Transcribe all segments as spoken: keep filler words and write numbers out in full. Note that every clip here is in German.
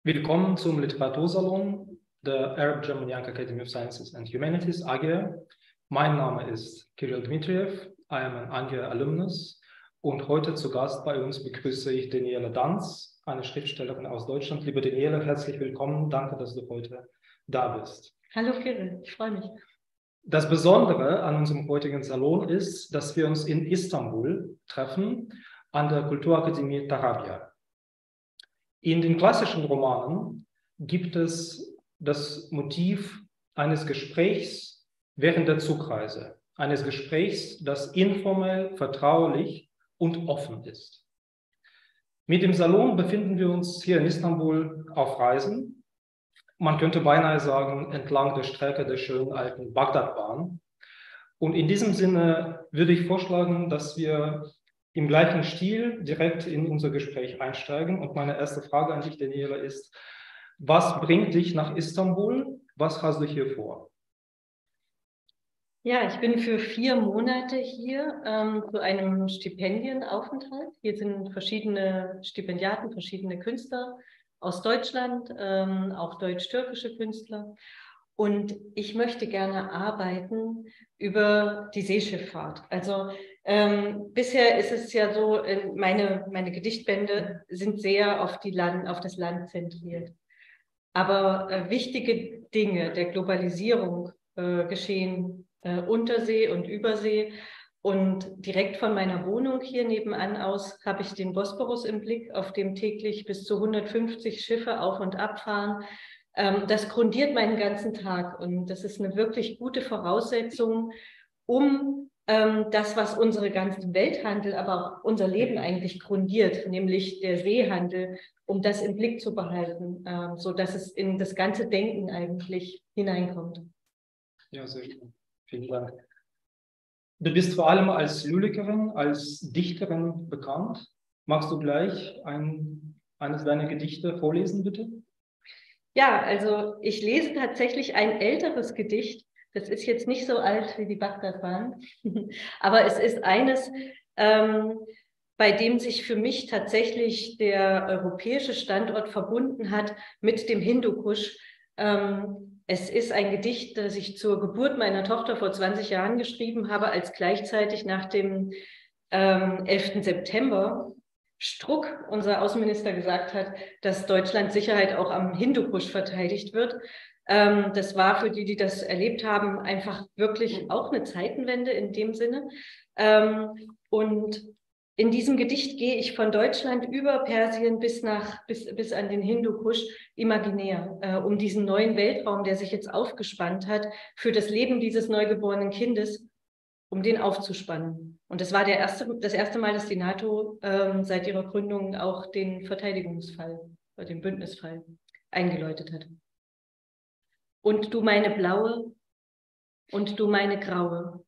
Willkommen zum Literatursalon der Arab German Young Academy of Sciences and Humanities, A G R. Mein Name ist Kirill Dmitriev, I am an A G R alumnus und heute zu Gast bei uns begrüße ich Daniela Danz, eine Schriftstellerin aus Deutschland. Liebe Daniela, herzlich willkommen, danke, dass du heute da bist. Hallo Kirill, ich freue mich. Das Besondere an unserem heutigen Salon ist, dass wir uns in Istanbul treffen, an der Kulturakademie Tarabya. In den klassischen Romanen gibt es das Motiv eines Gesprächs während der Zugreise, eines Gesprächs, das informell, vertraulich und offen ist. Mit dem Salon befinden wir uns hier in Istanbul auf Reisen. Man könnte beinahe sagen, entlang der Strecke der schönen alten Bagdadbahn. Und in diesem Sinne würde ich vorschlagen, dass wir im gleichen Stil direkt in unser Gespräch einsteigen. Und meine erste Frage an dich, Daniela, ist, was bringt dich nach Istanbul? Was hast du hier vor? Ja, ich bin für vier Monate hier ähm, zu einem Stipendienaufenthalt. Hier sind verschiedene Stipendiaten, verschiedene Künstler aus Deutschland, ähm, auch deutsch-türkische Künstler. Und ich möchte gerne arbeiten über die Seeschifffahrt. Also ähm, bisher ist es ja so, äh, meine, meine Gedichtbände sind sehr auf, die Land, auf das Land zentriert. Aber äh, wichtige Dinge der Globalisierung äh, geschehen äh, Untersee und Übersee. Und direkt von meiner Wohnung hier nebenan aus habe ich den Bosporus im Blick, auf dem täglich bis zu hundertfünfzig Schiffe auf und abfahren. Ähm, das grundiert meinen ganzen Tag und das ist eine wirklich gute Voraussetzung, um ähm, das, was unsere ganzen Welthandel, aber auch unser Leben eigentlich grundiert, nämlich der Seehandel, um das im Blick zu behalten, ähm, sodass es in das ganze Denken eigentlich hineinkommt. Ja, sehr schön. Vielen Dank. Du bist vor allem als Lyrikerin, als Dichterin bekannt. Magst du gleich ein, eines deiner Gedichte vorlesen, bitte? Ja, also ich lese tatsächlich ein älteres Gedicht. Das ist jetzt nicht so alt wie die Bagdadbahn, aber es ist eines, ähm, bei dem sich für mich tatsächlich der europäische Standort verbunden hat mit dem Hindukusch. Ähm, es ist ein Gedicht, das ich zur Geburt meiner Tochter vor zwanzig Jahren geschrieben habe, als gleichzeitig nach dem ähm, elften September Struck, unser Außenminister, gesagt hat, dass Deutschlands Sicherheit auch am Hindukusch verteidigt wird. Ähm, das war für die, die das erlebt haben, einfach wirklich auch eine Zeitenwende in dem Sinne. Ähm, und in diesem Gedicht gehe ich von Deutschland über Persien bis, nach, bis, bis an den Hindukusch imaginär, äh, um diesen neuen Weltraum, der sich jetzt aufgespannt hat, für das Leben dieses neugeborenen Kindes, um den aufzuspannen. Und das war der erste, das erste Mal, dass die NATO ähm, seit ihrer Gründung auch den Verteidigungsfall, oder den Bündnisfall eingeläutet hat. Und du meine blaue und du meine graue.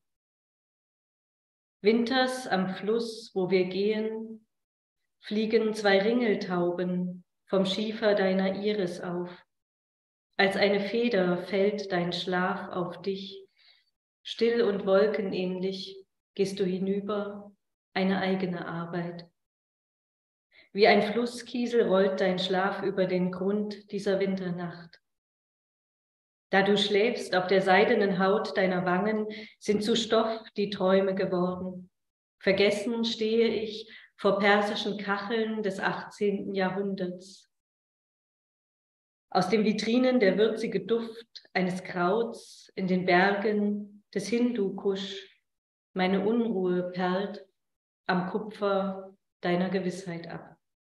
Winters am Fluss, wo wir gehen, fliegen zwei Ringeltauben vom Schiefer deiner Iris auf. Als eine Feder fällt dein Schlaf auf dich. Still und wolkenähnlich gehst du hinüber, eine eigene Arbeit. Wie ein Flusskiesel rollt dein Schlaf über den Grund dieser Winternacht. Da du schläfst, auf der seidenen Haut deiner Wangen sind zu Stoff die Träume geworden. Vergessen stehe ich vor persischen Kacheln des achtzehnten Jahrhunderts. Aus den Vitrinen der würzige Duft eines Krauts in den Bergen des Hindukusch. Meine Unruhe perlt am Kupfer deiner Gewissheit ab.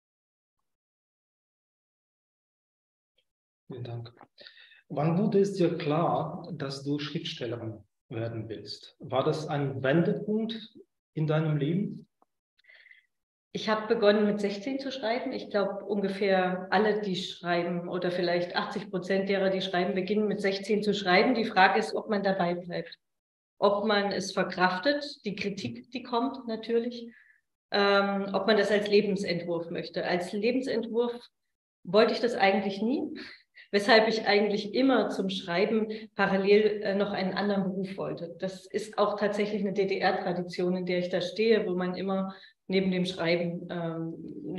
Vielen Dank. Wann wurde es dir klar, dass du Schriftstellerin werden willst? War das ein Wendepunkt in deinem Leben? Ich habe begonnen mit sechzehn zu schreiben. Ich glaube, ungefähr alle, die schreiben, oder vielleicht achtzig Prozent derer, die schreiben, beginnen mit sechzehn zu schreiben. Die Frage ist, ob man dabei bleibt. Ob man es verkraftet, die Kritik, die kommt natürlich, ähm, ob man das als Lebensentwurf möchte. Als Lebensentwurf wollte ich das eigentlich nie, weshalb ich eigentlich immer zum Schreiben parallel äh, noch einen anderen Beruf wollte. Das ist auch tatsächlich eine D D R-Tradition, in der ich da stehe, wo man immer neben dem Schreiben ähm, eine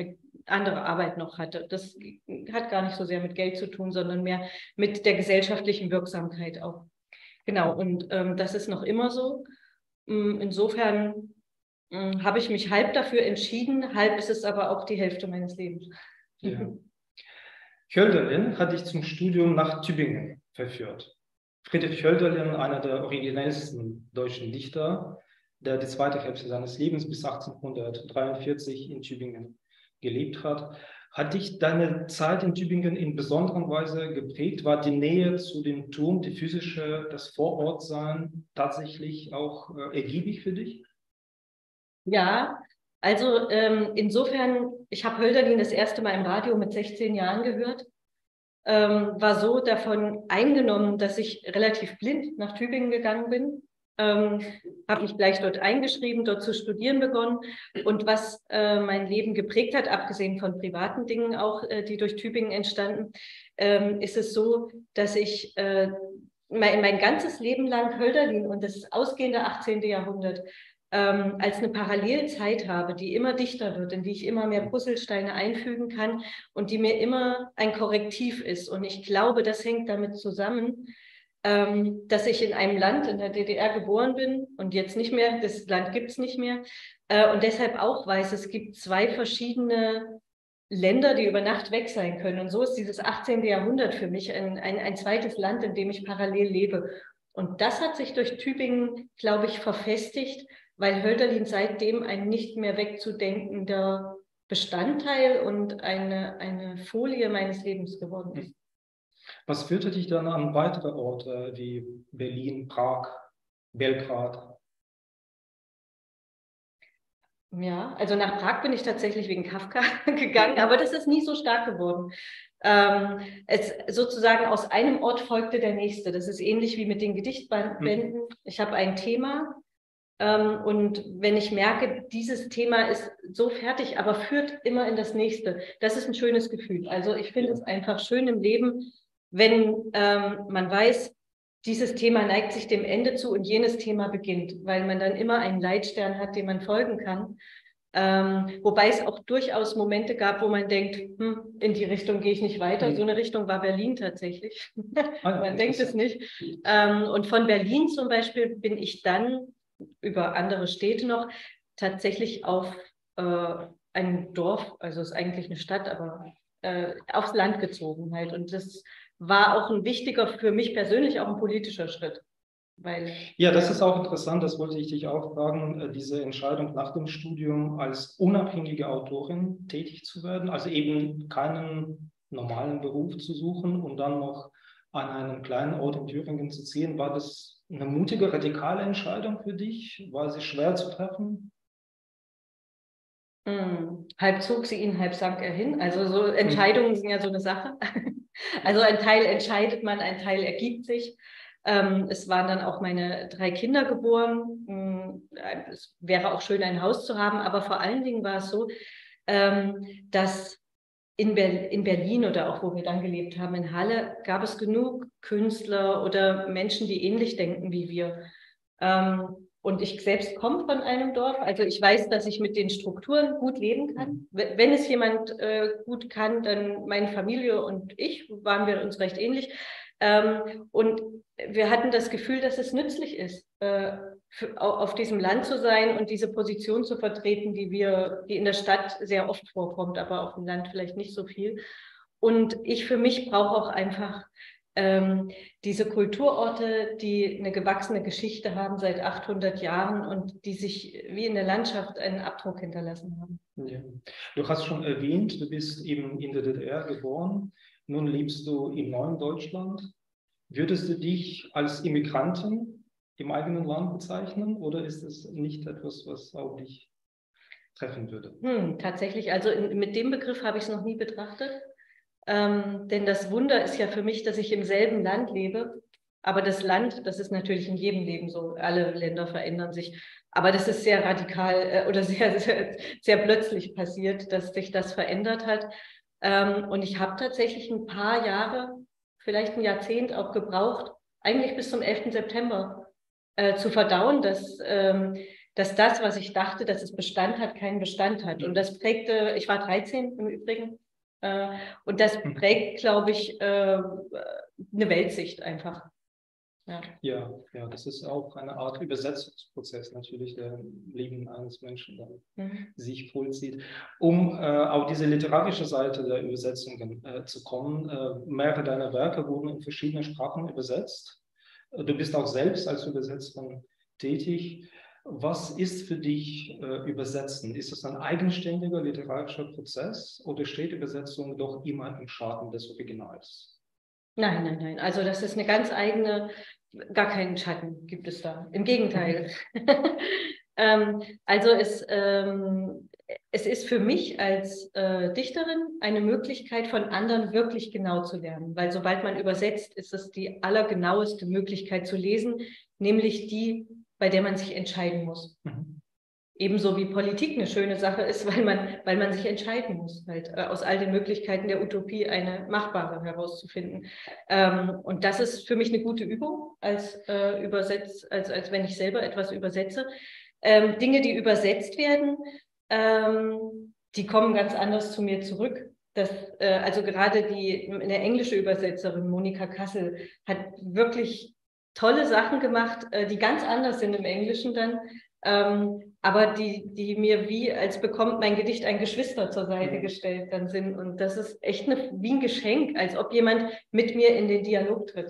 andere Arbeit noch hatte. Das hat gar nicht so sehr mit Geld zu tun, sondern mehr mit der gesellschaftlichen Wirksamkeit auch. Genau, und ähm, das ist noch immer so. Insofern ähm, habe ich mich halb dafür entschieden, halb ist es aber auch die Hälfte meines Lebens. Ja. Hölderlin hat dich zum Studium nach Tübingen verführt. Friedrich Hölderlin, einer der originellsten deutschen Dichter, der die zweite Hälfte seines Lebens bis achtzehnhundertdreiundvierzig in Tübingen gelebt hat. Hat dich deine Zeit in Tübingen in besonderer Weise geprägt? War die Nähe zu dem Turm, die physische, das Vorortsein tatsächlich auch äh, ergiebig für dich? Ja, also ähm, insofern, ich habe Hölderlin das erste Mal im Radio mit sechzehn Jahren gehört, ähm, war so davon eingenommen, dass ich relativ blind nach Tübingen gegangen bin. Ähm, habe mich gleich dort eingeschrieben, dort zu studieren begonnen. Und was äh, mein Leben geprägt hat, abgesehen von privaten Dingen auch, äh, die durch Tübingen entstanden, ähm, ist es so, dass ich äh, mein, mein ganzes Leben lang Hölderlin und das ausgehende achtzehnte Jahrhundert ähm, als eine Parallelzeit habe, die immer dichter wird, in die ich immer mehr Puzzlesteine einfügen kann und die mir immer ein Korrektiv ist. Und ich glaube, das hängt damit zusammen, ähm, dass ich in einem Land in der D D R geboren bin und jetzt nicht mehr, das Land gibt es nicht mehr, äh, und deshalb auch weiß, es gibt zwei verschiedene Länder, die über Nacht weg sein können. Und so ist dieses achtzehnte Jahrhundert für mich ein, ein, ein zweites Land, in dem ich parallel lebe. Und das hat sich durch Tübingen, glaube ich, verfestigt, weil Hölderlin seitdem ein nicht mehr wegzudenkender Bestandteil und eine, eine Folie meines Lebens geworden ist. Was führte dich dann an weitere Orte wie Berlin, Prag, Belgrad? Ja, also nach Prag bin ich tatsächlich wegen Kafka gegangen, aber das ist nie so stark geworden. Ähm, es sozusagen aus einem Ort folgte der nächste. Das ist ähnlich wie mit den Gedichtbänden. Ich habe ein Thema ähm, und wenn ich merke, dieses Thema ist so fertig, aber führt immer in das nächste, das ist ein schönes Gefühl. Also ich finde es einfach schön im Leben, wenn ähm, man weiß, dieses Thema neigt sich dem Ende zu und jenes Thema beginnt, weil man dann immer einen Leitstern hat, dem man folgen kann. Ähm, wobei es auch durchaus Momente gab, wo man denkt, hm, in die Richtung gehe ich nicht weiter. So eine Richtung war Berlin tatsächlich. Ah, ja, man denkt es nicht. Ähm, und von Berlin zum Beispiel bin ich dann über andere Städte noch tatsächlich auf äh, ein Dorf, also es ist eigentlich eine Stadt, aber äh, aufs Land gezogen halt. Und das war auch ein wichtiger, für mich persönlich auch ein politischer Schritt. Weil, ja, das ist auch interessant, das wollte ich dich auch fragen, diese Entscheidung nach dem Studium als unabhängige Autorin tätig zu werden, also eben keinen normalen Beruf zu suchen und dann noch an einem kleinen Ort in Thüringen zu ziehen. War das eine mutige, radikale Entscheidung für dich? War sie schwer zu treffen? Hm. Halb zog sie ihn, halb sank er hin. Also so Entscheidungen hm. sind ja so eine Sache. Also ein Teil entscheidet man, ein Teil ergibt sich. Ähm, es waren dann auch meine drei Kinder geboren. Es wäre auch schön, ein Haus zu haben, aber vor allen Dingen war es so, ähm, dass in, Ber in Berlin oder auch wo wir dann gelebt haben, in Halle, gab es genug Künstler oder Menschen, die ähnlich denken wie wir. Ähm, Und ich selbst komme von einem Dorf, also ich weiß, dass ich mit den Strukturen gut leben kann. Wenn es jemand äh, gut kann, dann meine Familie und ich, waren wir uns recht ähnlich. Ähm, und wir hatten das Gefühl, dass es nützlich ist, äh, für, auf diesem Land zu sein und diese Position zu vertreten, die wir, die in der Stadt sehr oft vorkommt, aber auf dem Land vielleicht nicht so viel. Und ich für mich brauche auch einfach Ähm, diese Kulturorte, die eine gewachsene Geschichte haben seit achthundert Jahren und die sich wie in der Landschaft einen Abdruck hinterlassen haben. Ja. Du hast schon erwähnt, du bist eben in der D D R geboren, nun lebst du im neuen Deutschland. Würdest du dich als Immigrantin im eigenen Land bezeichnen oder ist es nicht etwas, was auch dich treffen würde? Hm, tatsächlich, also in, mit dem Begriff habe ich es noch nie betrachtet. Ähm, denn das Wunder ist ja für mich, dass ich im selben Land lebe. Aber das Land, das ist natürlich in jedem Leben so. Alle Länder verändern sich. Aber das ist sehr radikal äh, oder sehr, sehr, sehr plötzlich passiert, dass sich das verändert hat. Ähm, und ich habe tatsächlich ein paar Jahre, vielleicht ein Jahrzehnt auch gebraucht, eigentlich bis zum elften September, äh, zu verdauen, dass ähm, dass das, was ich dachte, dass es Bestand hat, keinen Bestand hat. Und das prägte, ich war dreizehn im Übrigen, äh, und das prägt, glaube ich, äh, eine Weltsicht einfach. Ja. Ja, ja, das ist auch eine Art Übersetzungsprozess natürlich, der im Leben eines Menschen dann mhm. sich vollzieht. Um äh, auf diese literarische Seite der Übersetzungen äh, zu kommen, äh, mehrere deiner Werke wurden in verschiedene Sprachen übersetzt. Du bist auch selbst als Übersetzerin tätig. Was ist für dich äh, Übersetzen? Ist es ein eigenständiger literarischer Prozess oder steht Übersetzung doch immer im Schatten des Originals? Nein, nein, nein. Also das ist eine ganz eigene, gar keinen Schatten gibt es da. Im Gegenteil. ähm, also es, ähm, es ist für mich als äh, Dichterin eine Möglichkeit, von anderen wirklich genau zu lernen. Weil sobald man übersetzt, ist es die allergenaueste Möglichkeit zu lesen, nämlich die, bei der man sich entscheiden muss. Mhm. Ebenso wie Politik eine schöne Sache ist, weil man, weil man sich entscheiden muss, halt äh, aus all den Möglichkeiten der Utopie eine machbare herauszufinden. Ähm, und das ist für mich eine gute Übung, als, äh, Übersetz, als, als wenn ich selber etwas übersetze. Ähm, Dinge, die übersetzt werden, ähm, die kommen ganz anders zu mir zurück. Das, äh, also gerade die eine englische Übersetzerin, Monika Kassel, hat wirklich tolle Sachen gemacht, äh, die ganz anders sind im Englischen dann. Ähm, aber die, die mir wie, als bekommt mein Gedicht ein Geschwister zur Seite gestellt dann sind. Und das ist echt eine, wie ein Geschenk, als ob jemand mit mir in den Dialog tritt.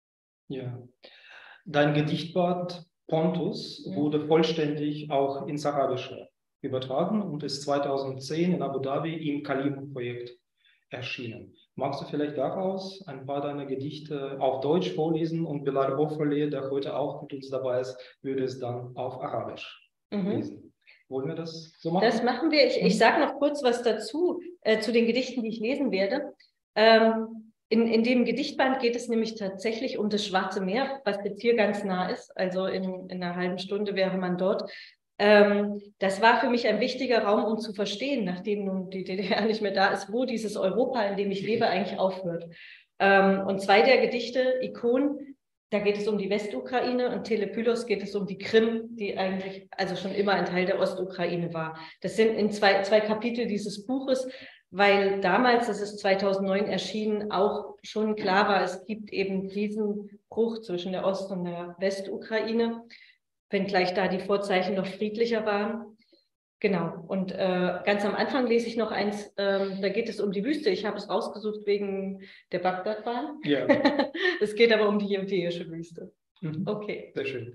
Ja. Dein Gedichtband Pontus mhm. wurde vollständig auch ins Arabische übertragen und ist zweitausendzehn in Abu Dhabi im Kalim-Projekt erschienen. Magst du vielleicht daraus ein paar deiner Gedichte auf Deutsch vorlesen und Bilal Ofroleh, der heute auch mit uns dabei ist, würde es dann auf Arabisch mhm. lesen. Wollen wir das so machen? Das machen wir. Ich, ich sage noch kurz was dazu, äh, zu den Gedichten, die ich lesen werde. Ähm, in, in dem Gedichtband geht es nämlich tatsächlich um das Schwarze Meer, was jetzt hier ganz nah ist. Also in, in einer halben Stunde wäre man dort. Ähm, das war für mich ein wichtiger Raum, um zu verstehen, nachdem nun die D D R nicht mehr da ist, wo dieses Europa, in dem ich lebe, eigentlich aufhört. Ähm, und zwei der Gedichte, Ikon, da geht es um die Westukraine, und Telepylos geht es um die Krim, die eigentlich also schon immer ein Teil der Ostukraine war. Das sind in zwei, zwei Kapitel dieses Buches, weil damals, das ist zweitausendneun erschienen, auch schon klar war, es gibt eben diesen Bruch zwischen der Ost- und der Westukraine, wenngleich da die Vorzeichen noch friedlicher waren. Genau, und äh, ganz am Anfang lese ich noch eins, ähm, da geht es um die Wüste. Ich habe es rausgesucht wegen der Bagdadbahn. Ja. Es geht aber um die judäische Wüste. Mhm. Okay. Sehr schön.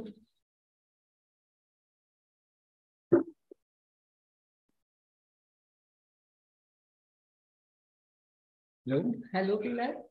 Hallo. Hallo, Bilal.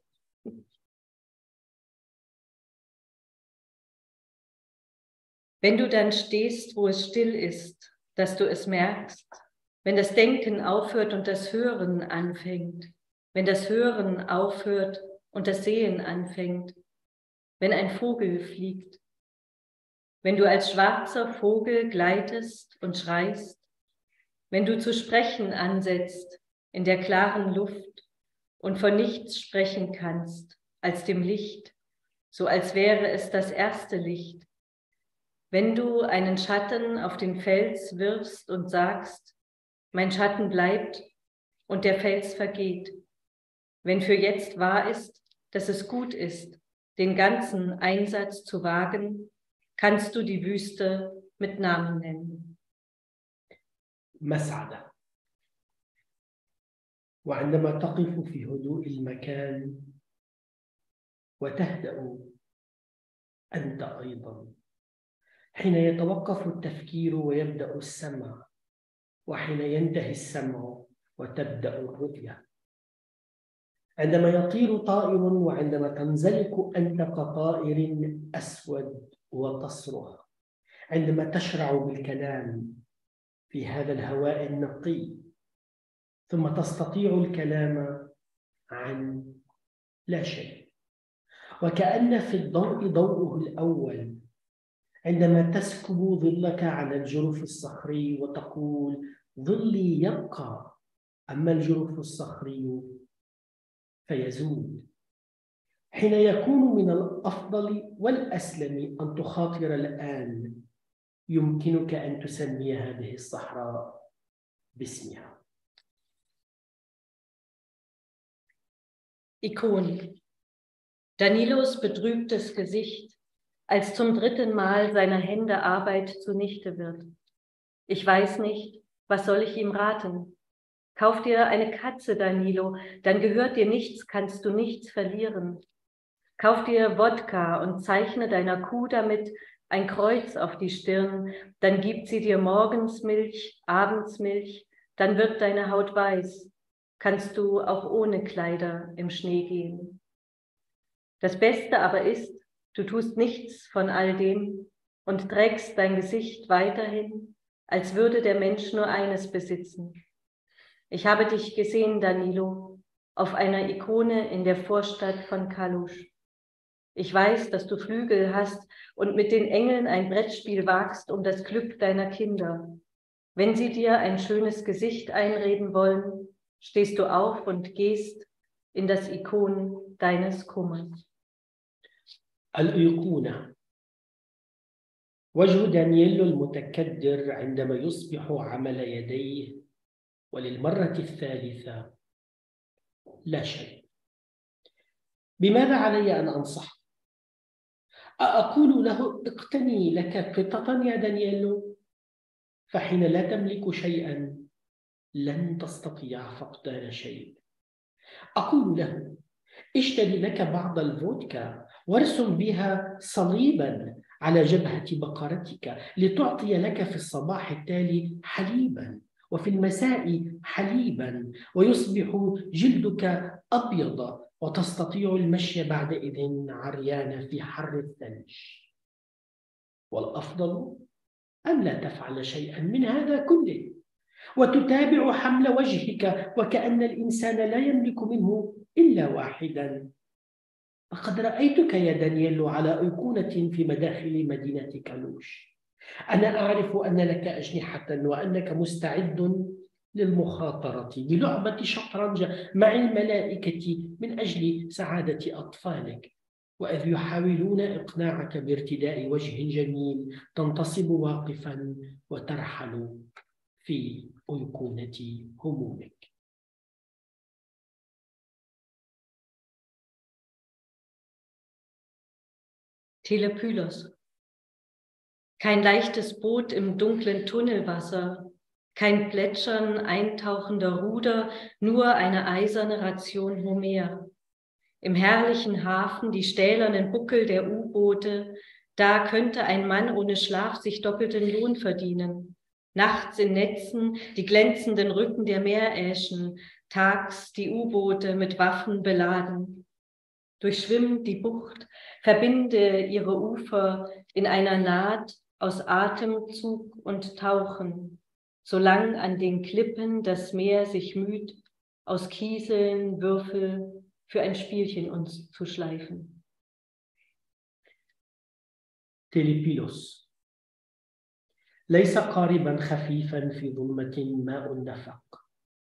Wenn du dann stehst, wo es still ist, dass du es merkst, wenn das Denken aufhört und das Hören anfängt, wenn das Hören aufhört und das Sehen anfängt, wenn ein Vogel fliegt, wenn du als schwarzer Vogel gleitest und schreist, wenn du zu sprechen ansetzt in der klaren Luft und von nichts sprechen kannst als dem Licht, so als wäre es das erste Licht, wenn du einen Schatten auf den Fels wirfst und sagst, mein Schatten bleibt und der Fels vergeht, wenn für jetzt wahr ist, dass es gut ist, den ganzen Einsatz zu wagen, kannst du die Wüste mit Namen nennen. مسعدة. وعندما تقف في هدوء المكان وتهدأ أنت أيضا، حين يتوقف التفكير ويبدأ السمع، وحين ينتهي السمع وتبدأ الرؤية، عندما يطير طائر وعندما تنزلق أنت كطائر أسود وتصرخ، عندما تشرع بالكلام في هذا الهواء النقي ثم تستطيع الكلام عن لا شيء، وكأن في الضوء ضوءه الأول عندما تسكب ظلك على الجرف الصخري وتقول ظلي يبقى أما الجرف الصخري فيزول، حين يكون من الأفضل والأسلم أن تخاطر الآن يمكنك أن تسمي هذه الصحراء باسمها. Ikonen. Danilos betrübtes Gesicht, als zum dritten Mal seiner Hände Arbeit zunichte wird. Ich weiß nicht, was soll ich ihm raten? Kauf dir eine Katze, Danilo, dann gehört dir nichts, kannst du nichts verlieren. Kauf dir Wodka und zeichne deiner Kuh damit ein Kreuz auf die Stirn, dann gibt sie dir morgens Milch, abends Milch, dann wird deine Haut weiß, kannst du auch ohne Kleider im Schnee gehen. Das Beste aber ist, du tust nichts von all dem und trägst dein Gesicht weiterhin, als würde der Mensch nur eines besitzen. Ich habe dich gesehen, Danilo, auf einer Ikone in der Vorstadt von Kalusch. Ich weiß, dass du Flügel hast und mit den Engeln ein Brettspiel wagst um das Glück deiner Kinder. Wenn sie dir ein schönes Gesicht einreden wollen, stehst du auf und gehst in das Ikon deines Kummers. الأيقونة. وجه دانييلو المتكدر عندما يصبح عمل يديه وللمرة الثالثة لا شيء. بماذا علي أن أنصح؟ أقول له اقتني لك قطة يا دانييلو، فحين لا تملك شيئا لن تستطيع فقدان شيء. أقول له اشتري لك بعض الفودكا وارسم بها صليبا على جبهة بقرتك لتعطي لك في الصباح التالي حليبا وفي المساء حليبا ويصبح جلدك أبيض وتستطيع المشي بعدئذ عريانة في حر الثلج. والأفضل أن لا تفعل شيئا من هذا كله وتتابع حمل وجهك وكأن الإنسان لا يملك منه إلا واحدا. لقد رأيتك يا دانييلو على أيقونة في مداخل مدينة كالوش. أنا أعرف أن لك أجنحة وأنك مستعد للمخاطرة بلعبة شطرنج مع الملائكة من أجل سعادة أطفالك، وإذ يحاولون إقناعك بارتداء وجه جميل تنتصب واقفا وترحل في أيقونة همومك. Telepylos. Kein leichtes Boot im dunklen Tunnelwasser, kein Plätschern eintauchender Ruder, nur eine eiserne Ration Homer. Im herrlichen Hafen die stählernen Buckel der U-Boote, da könnte ein Mann ohne Schlaf sich doppelten Lohn verdienen. Nachts in Netzen die glänzenden Rücken der Meeräschen, tags die U-Boote mit Waffen beladen. Durchschwimmt die Bucht, verbinde ihre Ufer in einer Naht aus Atemzug und Tauchen, solang an den Klippen das Meer sich müht, aus Kieseln Würfel für ein Spielchen uns zu schleifen. تيليبيلوس. ليس قاربا خفيفا في ظلمة ماء نفق،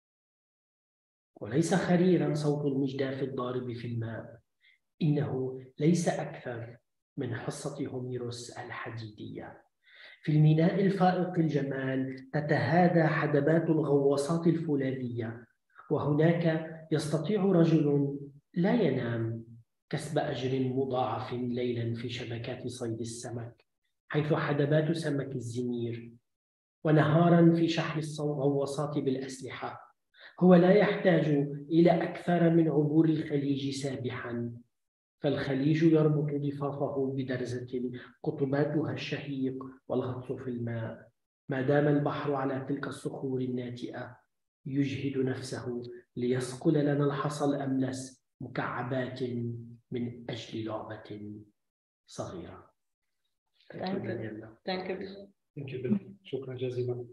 وليس خريرا صوت المجداف الضارب في الماء. إنه ليس أكثر من حصة هوميروس الحديدية. في الميناء الفائق الجمال تتهادى حدبات الغواصات الفولاذية، وهناك يستطيع رجل لا ينام كسب أجر مضاعف ليلا في شبكات صيد السمك، حيث حدبات سمك الزنير، ونهارا في شحن الغواصات بالأسلحة. هو لا يحتاج إلى أكثر من عبور الخليج سابحا، فالخليج يربط ضفافه بدرزة قطباتها الشهيق والغطس في الماء، ما دام البحر على تلك الصخور الناتئة يجهد نفسه ليصقل لنا الحصى الأملس مكعبات من أجل لعبة صغيرة. Danke. Danke. شكرا جزيلا.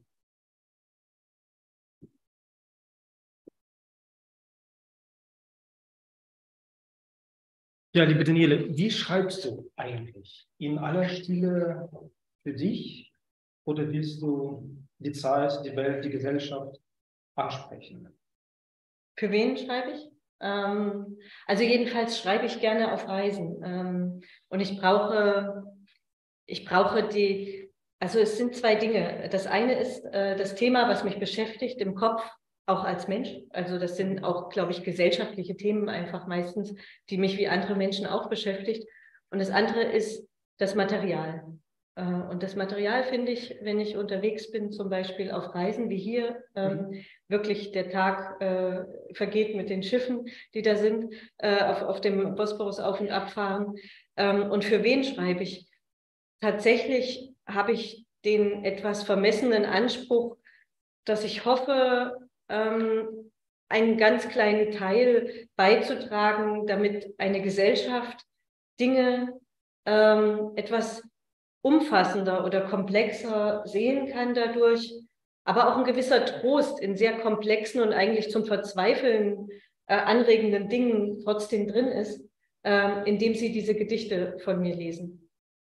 Ja, liebe Daniele, wie schreibst du eigentlich? In aller Stile für dich oder willst du die Zeit, die Welt, die Gesellschaft ansprechen? Für wen schreibe ich? Ähm, also jedenfalls schreibe ich gerne auf Reisen. Ähm, und ich brauche, ich brauche die, Also es sind zwei Dinge. Das eine ist äh, das Thema, was mich beschäftigt im Kopf, auch als Mensch. Also das sind auch, glaube ich, gesellschaftliche Themen einfach meistens, die mich wie andere Menschen auch beschäftigt. Und das andere ist das Material. Äh, und das Material finde ich, wenn ich unterwegs bin, zum Beispiel auf Reisen wie hier, ähm, wirklich der Tag äh, vergeht mit den Schiffen, die da sind, äh, auf, auf dem Bosporus auf- und abfahren. Ähm, und für wen schreibe ich? Tatsächlich habe ich den etwas vermessenen Anspruch, dass ich hoffe, ähm, einen ganz kleinen Teil beizutragen, damit eine Gesellschaft Dinge ähm, etwas umfassender oder komplexer sehen kann dadurch, aber auch ein gewisser Trost in sehr komplexen und eigentlich zum Verzweifeln äh, anregenden Dingen trotzdem drin ist, äh, indem sie diese Gedichte von mir lesen.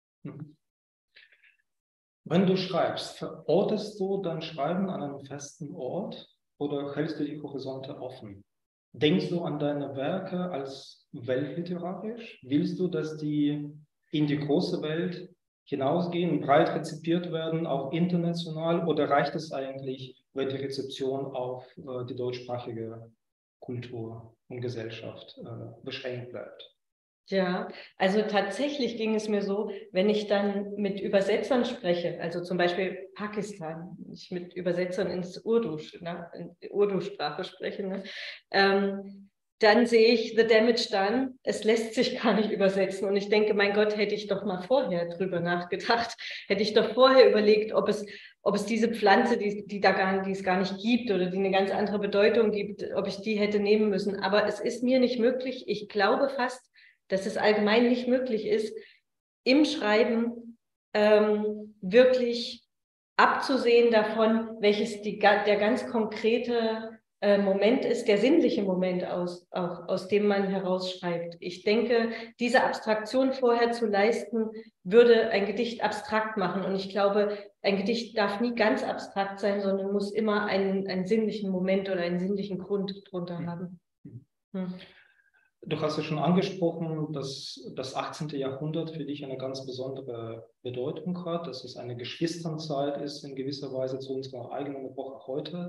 Wenn du schreibst, verortest du dein Schreiben an einem festen Ort oder hältst du die Horizonte offen? Denkst du an deine Werke als weltliterarisch? Willst du, dass die in die große Welt hinausgehen, breit rezipiert werden, auch international? Oder reicht es eigentlich, wenn die Rezeption auf äh, die deutschsprachige Kultur und Gesellschaft äh, beschränkt bleibt? Ja, also tatsächlich ging es mir so, wenn ich dann mit Übersetzern spreche, also zum Beispiel Pakistan, ich mit Übersetzern ins Urdu, ne, in Urdu-Sprache spreche, ne, ähm, dann sehe ich The Damage Done, es lässt sich gar nicht übersetzen und ich denke, mein Gott, hätte ich doch mal vorher drüber nachgedacht, hätte ich doch vorher überlegt, ob es, ob es diese Pflanze, die, die, da gar, die es gar nicht gibt oder die eine ganz andere Bedeutung gibt, ob ich die hätte nehmen müssen, aber es ist mir nicht möglich, ich glaube fast, dass es allgemein nicht möglich ist, im Schreiben ähm, wirklich abzusehen davon, welches die, der ganz konkrete äh, Moment ist, der sinnliche Moment, aus, auch, aus dem man herausschreibt. Ich denke, diese Abstraktion vorher zu leisten, würde ein Gedicht abstrakt machen. Und ich glaube, ein Gedicht darf nie ganz abstrakt sein, sondern muss immer einen, einen sinnlichen Moment oder einen sinnlichen Grund drunter haben. Hm. Du hast ja schon angesprochen, dass das achtzehnte. Jahrhundert für dich eine ganz besondere Bedeutung hat, dass es eine Geschwisternzeit ist, in gewisser Weise zu unserer eigenen Epoche heute.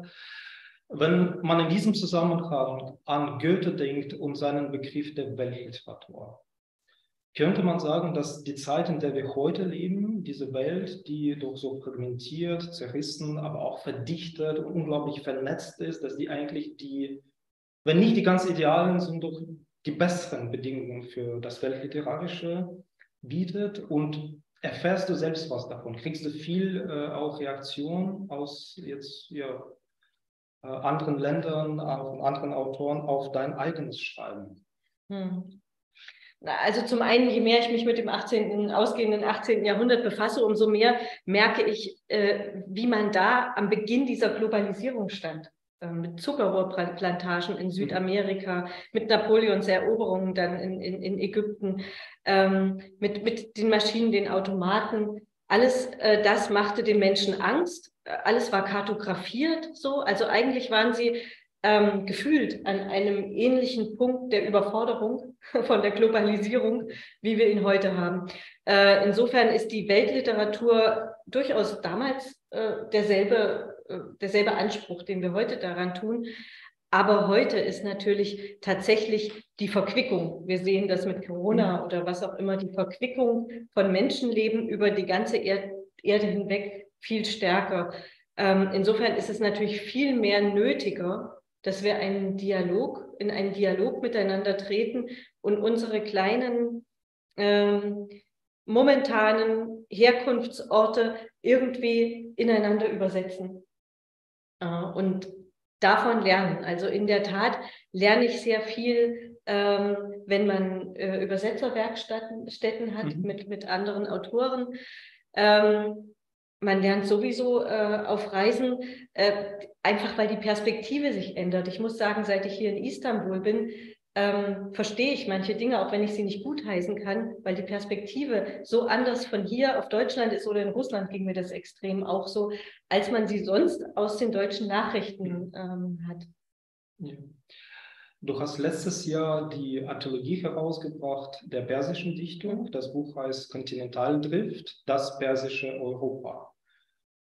Wenn man in diesem Zusammenhang an Goethe denkt und seinen Begriff der Weltliteratur, könnte man sagen, dass die Zeit, in der wir heute leben, diese Welt, die doch so fragmentiert, zerrissen, aber auch verdichtet und unglaublich vernetzt ist, dass die eigentlich die, wenn nicht die ganz idealen, sind doch die besseren Bedingungen für das Weltliterarische bietet. Und erfährst du selbst was davon? Kriegst du viel äh, auch Reaktion aus jetzt ja, äh, anderen Ländern, von anderen Autoren auf dein eigenes Schreiben? Hm. Also zum einen, je mehr ich mich mit dem achtzehnten ausgehenden achtzehnten. Jahrhundert befasse, umso mehr merke ich, äh, wie man da am Beginn dieser Globalisierung stand. Äh, mit Zuckerrohrplantagen in Südamerika, mit Napoleons Eroberungen dann in, in, in Ägypten, ähm, mit, mit den Maschinen, den Automaten. Alles äh, das machte den Menschen Angst. Alles war kartografiert so. Also eigentlich waren sie Ähm, gefühlt an einem ähnlichen Punkt der Überforderung von der Globalisierung, wie wir ihn heute haben. Äh, insofern ist die Weltliteratur durchaus damals äh, derselbe, äh, derselbe Anspruch, den wir heute daran tun. Aber heute ist natürlich tatsächlich die Verquickung. Wir sehen das mit Corona oder was auch immer, die Verquickung von Menschenleben über die ganze Erd Erde hinweg viel stärker. Ähm, insofern ist es natürlich viel mehr nötiger, dass wir einen Dialog, in einen Dialog miteinander treten und unsere kleinen ähm, momentanen Herkunftsorte irgendwie ineinander übersetzen äh, und davon lernen. Also in der Tat lerne ich sehr viel, ähm, wenn man äh, Übersetzerwerkstätten hat, mhm. mit, mit anderen Autoren. Ähm, Man lernt sowieso äh, auf Reisen, äh, einfach weil die Perspektive sich ändert. Ich muss sagen, seit ich hier in Istanbul bin, ähm, verstehe ich manche Dinge, auch wenn ich sie nicht gutheißen kann, weil die Perspektive so anders von hier auf Deutschland ist oder in Russland ging mir das extrem auch so, als man sie sonst aus den deutschen Nachrichten ähm, hat. Ja. Du hast letztes Jahr die Anthologie herausgebracht der persischen Dichtung. Das Buch heißt Kontinentaldrift, das persische Europa.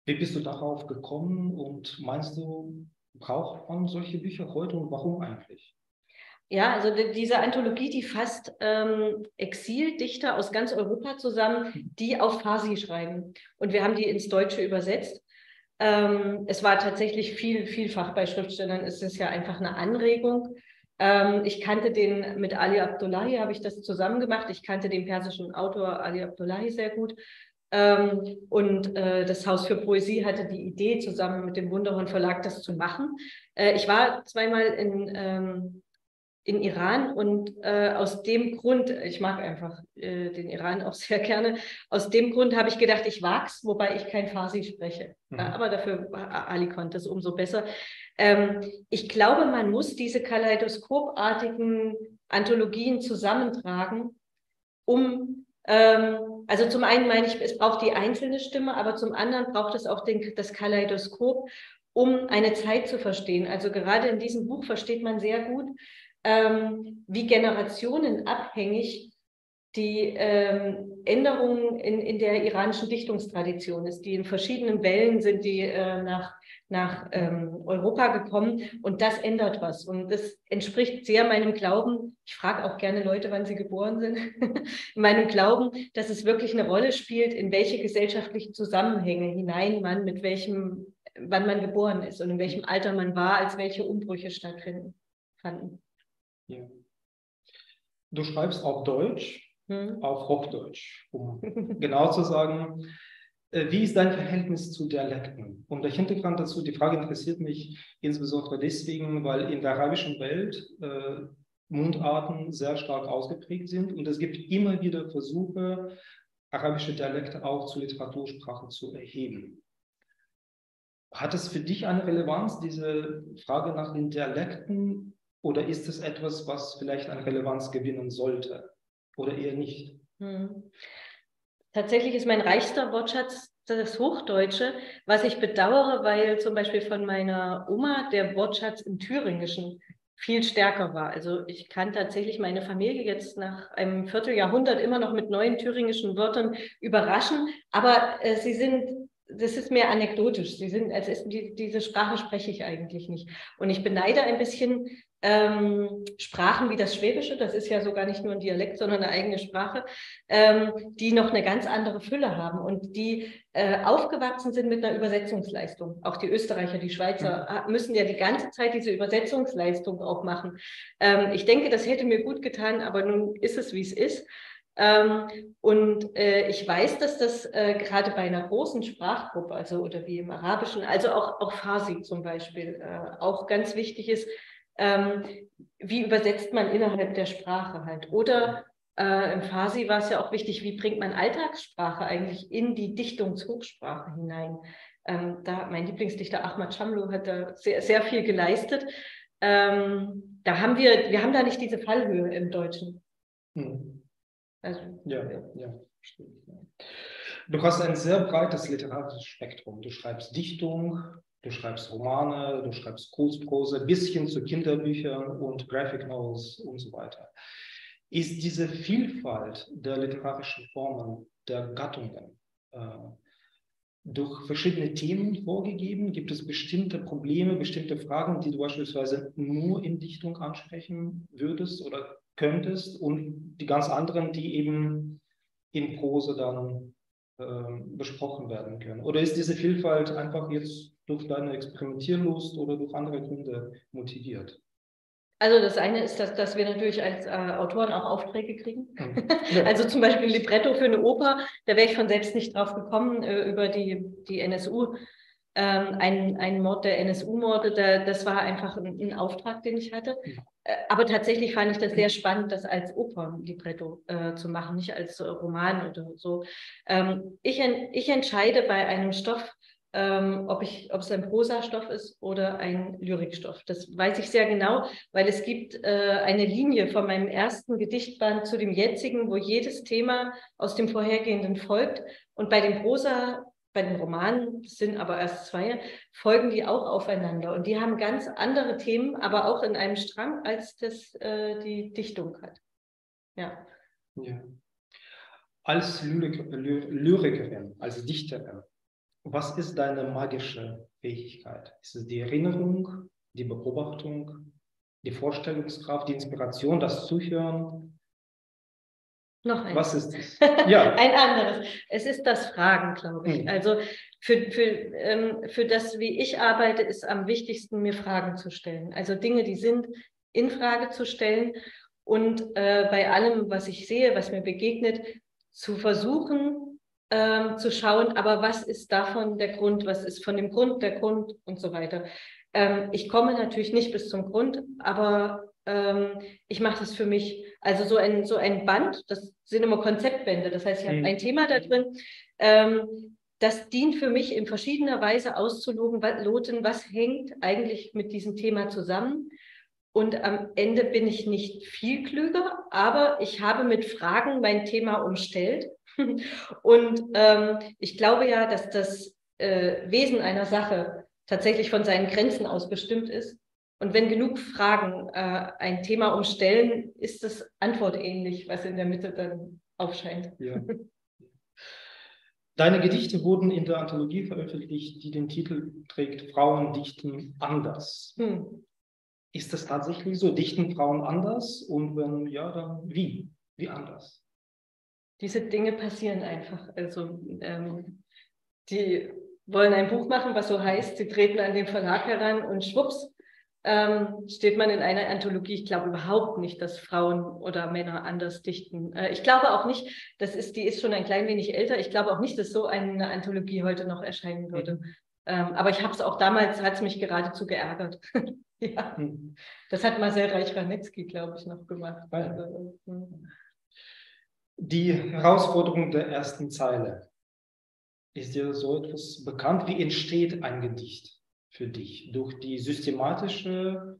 Wie bist du darauf gekommen und meinst du, braucht man solche Bücher heute und warum eigentlich? Ja, also die, diese Anthologie, die fasst ähm, Exildichter aus ganz Europa zusammen, die auf Farsi schreiben. Und wir haben die ins Deutsche übersetzt. Ähm, es war tatsächlich viel, vielfach bei Schriftstellern, ist es ja einfach eine Anregung. Ähm, ich kannte den mit Ali Abdullahi, habe ich das zusammen gemacht. Ich kannte den persischen Autor Ali Abdullahi sehr gut. Ähm, und äh, das Haus für Poesie hatte die Idee, zusammen mit dem Wunderhorn Verlag das zu machen. Äh, ich war zweimal in, ähm, in Iran und äh, aus dem Grund, ich mag einfach äh, den Iran auch sehr gerne, aus dem Grund habe ich gedacht, ich wag's, wobei ich kein Farsi spreche. Mhm. Äh, aber dafür Ali konnte es umso besser. Ähm, ich glaube, man muss diese kaleidoskopartigen Anthologien zusammentragen, um ähm, also zum einen meine ich, es braucht die einzelne Stimme, aber zum anderen braucht es auch den, das Kaleidoskop, um eine Zeit zu verstehen. Also gerade in diesem Buch versteht man sehr gut, ähm, wie generationenabhängig die ähm, Änderungen in, in der iranischen Dichtungstradition ist, die in verschiedenen Wellen sind, die äh, nach, nach ähm, Europa gekommen, und das ändert was. Und das entspricht sehr meinem Glauben. Ich frage auch gerne Leute, wann sie geboren sind. In meinem Glauben, dass es wirklich eine Rolle spielt, in welche gesellschaftlichen Zusammenhänge hinein man mit welchem, wann man geboren ist und in welchem Alter man war, als welche Umbrüche stattfinden fanden. Ja. Du schreibst auf Deutsch, Hm. auf Hochdeutsch, um genau zu sagen, äh, wie ist dein Verhältnis zu Dialekten? Und der Hintergrund dazu, die Frage interessiert mich insbesondere deswegen, weil in der arabischen Welt äh, Mundarten sehr stark ausgeprägt sind und es gibt immer wieder Versuche, arabische Dialekte auch zur Literatursprache zu erheben. Hat es für dich eine Relevanz, diese Frage nach den Dialekten, oder ist es etwas, was vielleicht an Relevanz gewinnen sollte oder eher nicht? Hm. Tatsächlich ist mein reichster Wortschatz das Hochdeutsche, was ich bedauere, weil zum Beispiel von meiner Oma der Wortschatz im Thüringischen viel stärker war. Also ich kann tatsächlich meine Familie jetzt nach einem Vierteljahrhundert immer noch mit neuen thüringischen Wörtern überraschen, aber äh, sie sind, das ist mehr anekdotisch. Sie sind, also ist, die, diese Sprache spreche ich eigentlich nicht. Und ich beneide ein bisschen ähm, Sprachen wie das Schwäbische, das ist ja sogar nicht nur ein Dialekt, sondern eine eigene Sprache, ähm, die noch eine ganz andere Fülle haben und die äh, aufgewachsen sind mit einer Übersetzungsleistung. Auch die Österreicher, die Schweizer müssen ja die ganze Zeit diese Übersetzungsleistung auch machen. Ähm, ich denke, das hätte mir gut getan, aber nun ist es, wie es ist. Ähm, und äh, ich weiß, dass das äh, gerade bei einer großen Sprachgruppe, also oder wie im Arabischen, also auch, auch Farsi zum Beispiel, äh, auch ganz wichtig ist, ähm, wie übersetzt man innerhalb der Sprache halt. Oder äh, im Farsi war es ja auch wichtig, wie bringt man Alltagssprache eigentlich in die Dichtungshochsprache hinein. Ähm, da mein Lieblingsdichter Ahmad Shamlo hat da sehr, sehr viel geleistet. Ähm, da haben wir, wir haben da nicht diese Fallhöhe im Deutschen. Hm. Also, ja, ja, ja, stimmt. Ja. Du hast ein sehr breites literarisches Spektrum. Du schreibst Dichtung, du schreibst Romane, du schreibst Kurzprose, bis hin zu Kinderbüchern und Graphic Novels und so weiter. Ist diese Vielfalt der literarischen Formen, der Gattungen, äh, durch verschiedene Themen vorgegeben? Gibt es bestimmte Probleme, bestimmte Fragen, die du beispielsweise nur in Dichtung ansprechen würdest oder könntest, und die ganz anderen, die eben in Prose dann äh, besprochen werden können? Oder ist diese Vielfalt einfach jetzt durch deine Experimentierlust oder durch andere Gründe motiviert? Also das eine ist, dass, dass wir natürlich als äh, Autoren auch Aufträge kriegen. Mhm. Ja. Also zum Beispiel ein Libretto für eine Oper, da wäre ich von selbst nicht drauf gekommen, äh, über die, die N S U. Ähm, ein, ein Mord der N S U-Morde, da, das war einfach ein, ein Auftrag, den ich hatte. Äh, aber tatsächlich fand ich das sehr spannend, das als Opernlibretto äh, zu machen, nicht als äh, Roman oder so. Ähm, ich, ich entscheide bei einem Stoff, Ähm, ob, ich, ob es ein Prosastoff ist oder ein Lyrikstoff. Das weiß ich sehr genau, weil es gibt äh, eine Linie von meinem ersten Gedichtband zu dem jetzigen, wo jedes Thema aus dem vorhergehenden folgt. Und bei dem Prosa, bei den Romanen, das sind aber erst zwei, folgen die auch aufeinander. Und die haben ganz andere Themen, aber auch in einem Strang, als das äh, die Dichtung hat. Ja. Ja. Als Lyrik, Lyrikerin, als Dichterin, Was ist deine magische Fähigkeit? Ist es die Erinnerung, die Beobachtung, die Vorstellungskraft, die Inspiration, das Zuhören? Noch eins. Was ist es? Ja. Ein anderes. Es ist das Fragen, glaube ich. Hm. Also für, für, ähm, für das, wie ich arbeite, ist am wichtigsten, mir Fragen zu stellen. Also Dinge, die sind, in Frage zu stellen und äh, bei allem, was ich sehe, was mir begegnet, zu versuchen, ähm, zu schauen, aber was ist davon der Grund, was ist von dem Grund der Grund und so weiter. Ähm, ich komme natürlich nicht bis zum Grund, aber ähm, ich mache das für mich. Also so ein, so ein Band, das sind immer Konzeptbände, das heißt, ich habe Mhm. ein Thema da drin, ähm, das dient für mich in verschiedener Weise auszuloten, was hängt eigentlich mit diesem Thema zusammen. Und am Ende bin ich nicht viel klüger, aber ich habe mit Fragen mein Thema umstellt. Und ähm, ich glaube ja, dass das äh, Wesen einer Sache tatsächlich von seinen Grenzen aus bestimmt ist. Und wenn genug Fragen äh, ein Thema umstellen, ist es antwortähnlich, was in der Mitte dann aufscheint. Ja. Deine Gedichte wurden in der Anthologie veröffentlicht, die den Titel trägt Frauen dichten anders. Hm. Ist das tatsächlich so? Dichten Frauen anders? Und wenn ja, dann wie? Wie anders? Diese Dinge passieren einfach. Also ähm, die wollen ein Buch machen, was so heißt, sie treten an den Verlag heran und schwupps, ähm, steht man in einer Anthologie. Ich glaube überhaupt nicht, dass Frauen oder Männer anders dichten. Äh, ich glaube auch nicht, das ist, die ist schon ein klein wenig älter, ich glaube auch nicht, dass so eine Anthologie heute noch erscheinen würde. Mhm. Ähm, aber ich habe es auch damals, hat es mich geradezu geärgert. Ja, mhm. Das hat Marcel Reich-Ranitzky, glaube ich, noch gemacht. Ah, ja. Also, hm. Die Herausforderung der ersten Zeile. Ist dir so etwas bekannt? Wie entsteht ein Gedicht für dich? Durch die systematische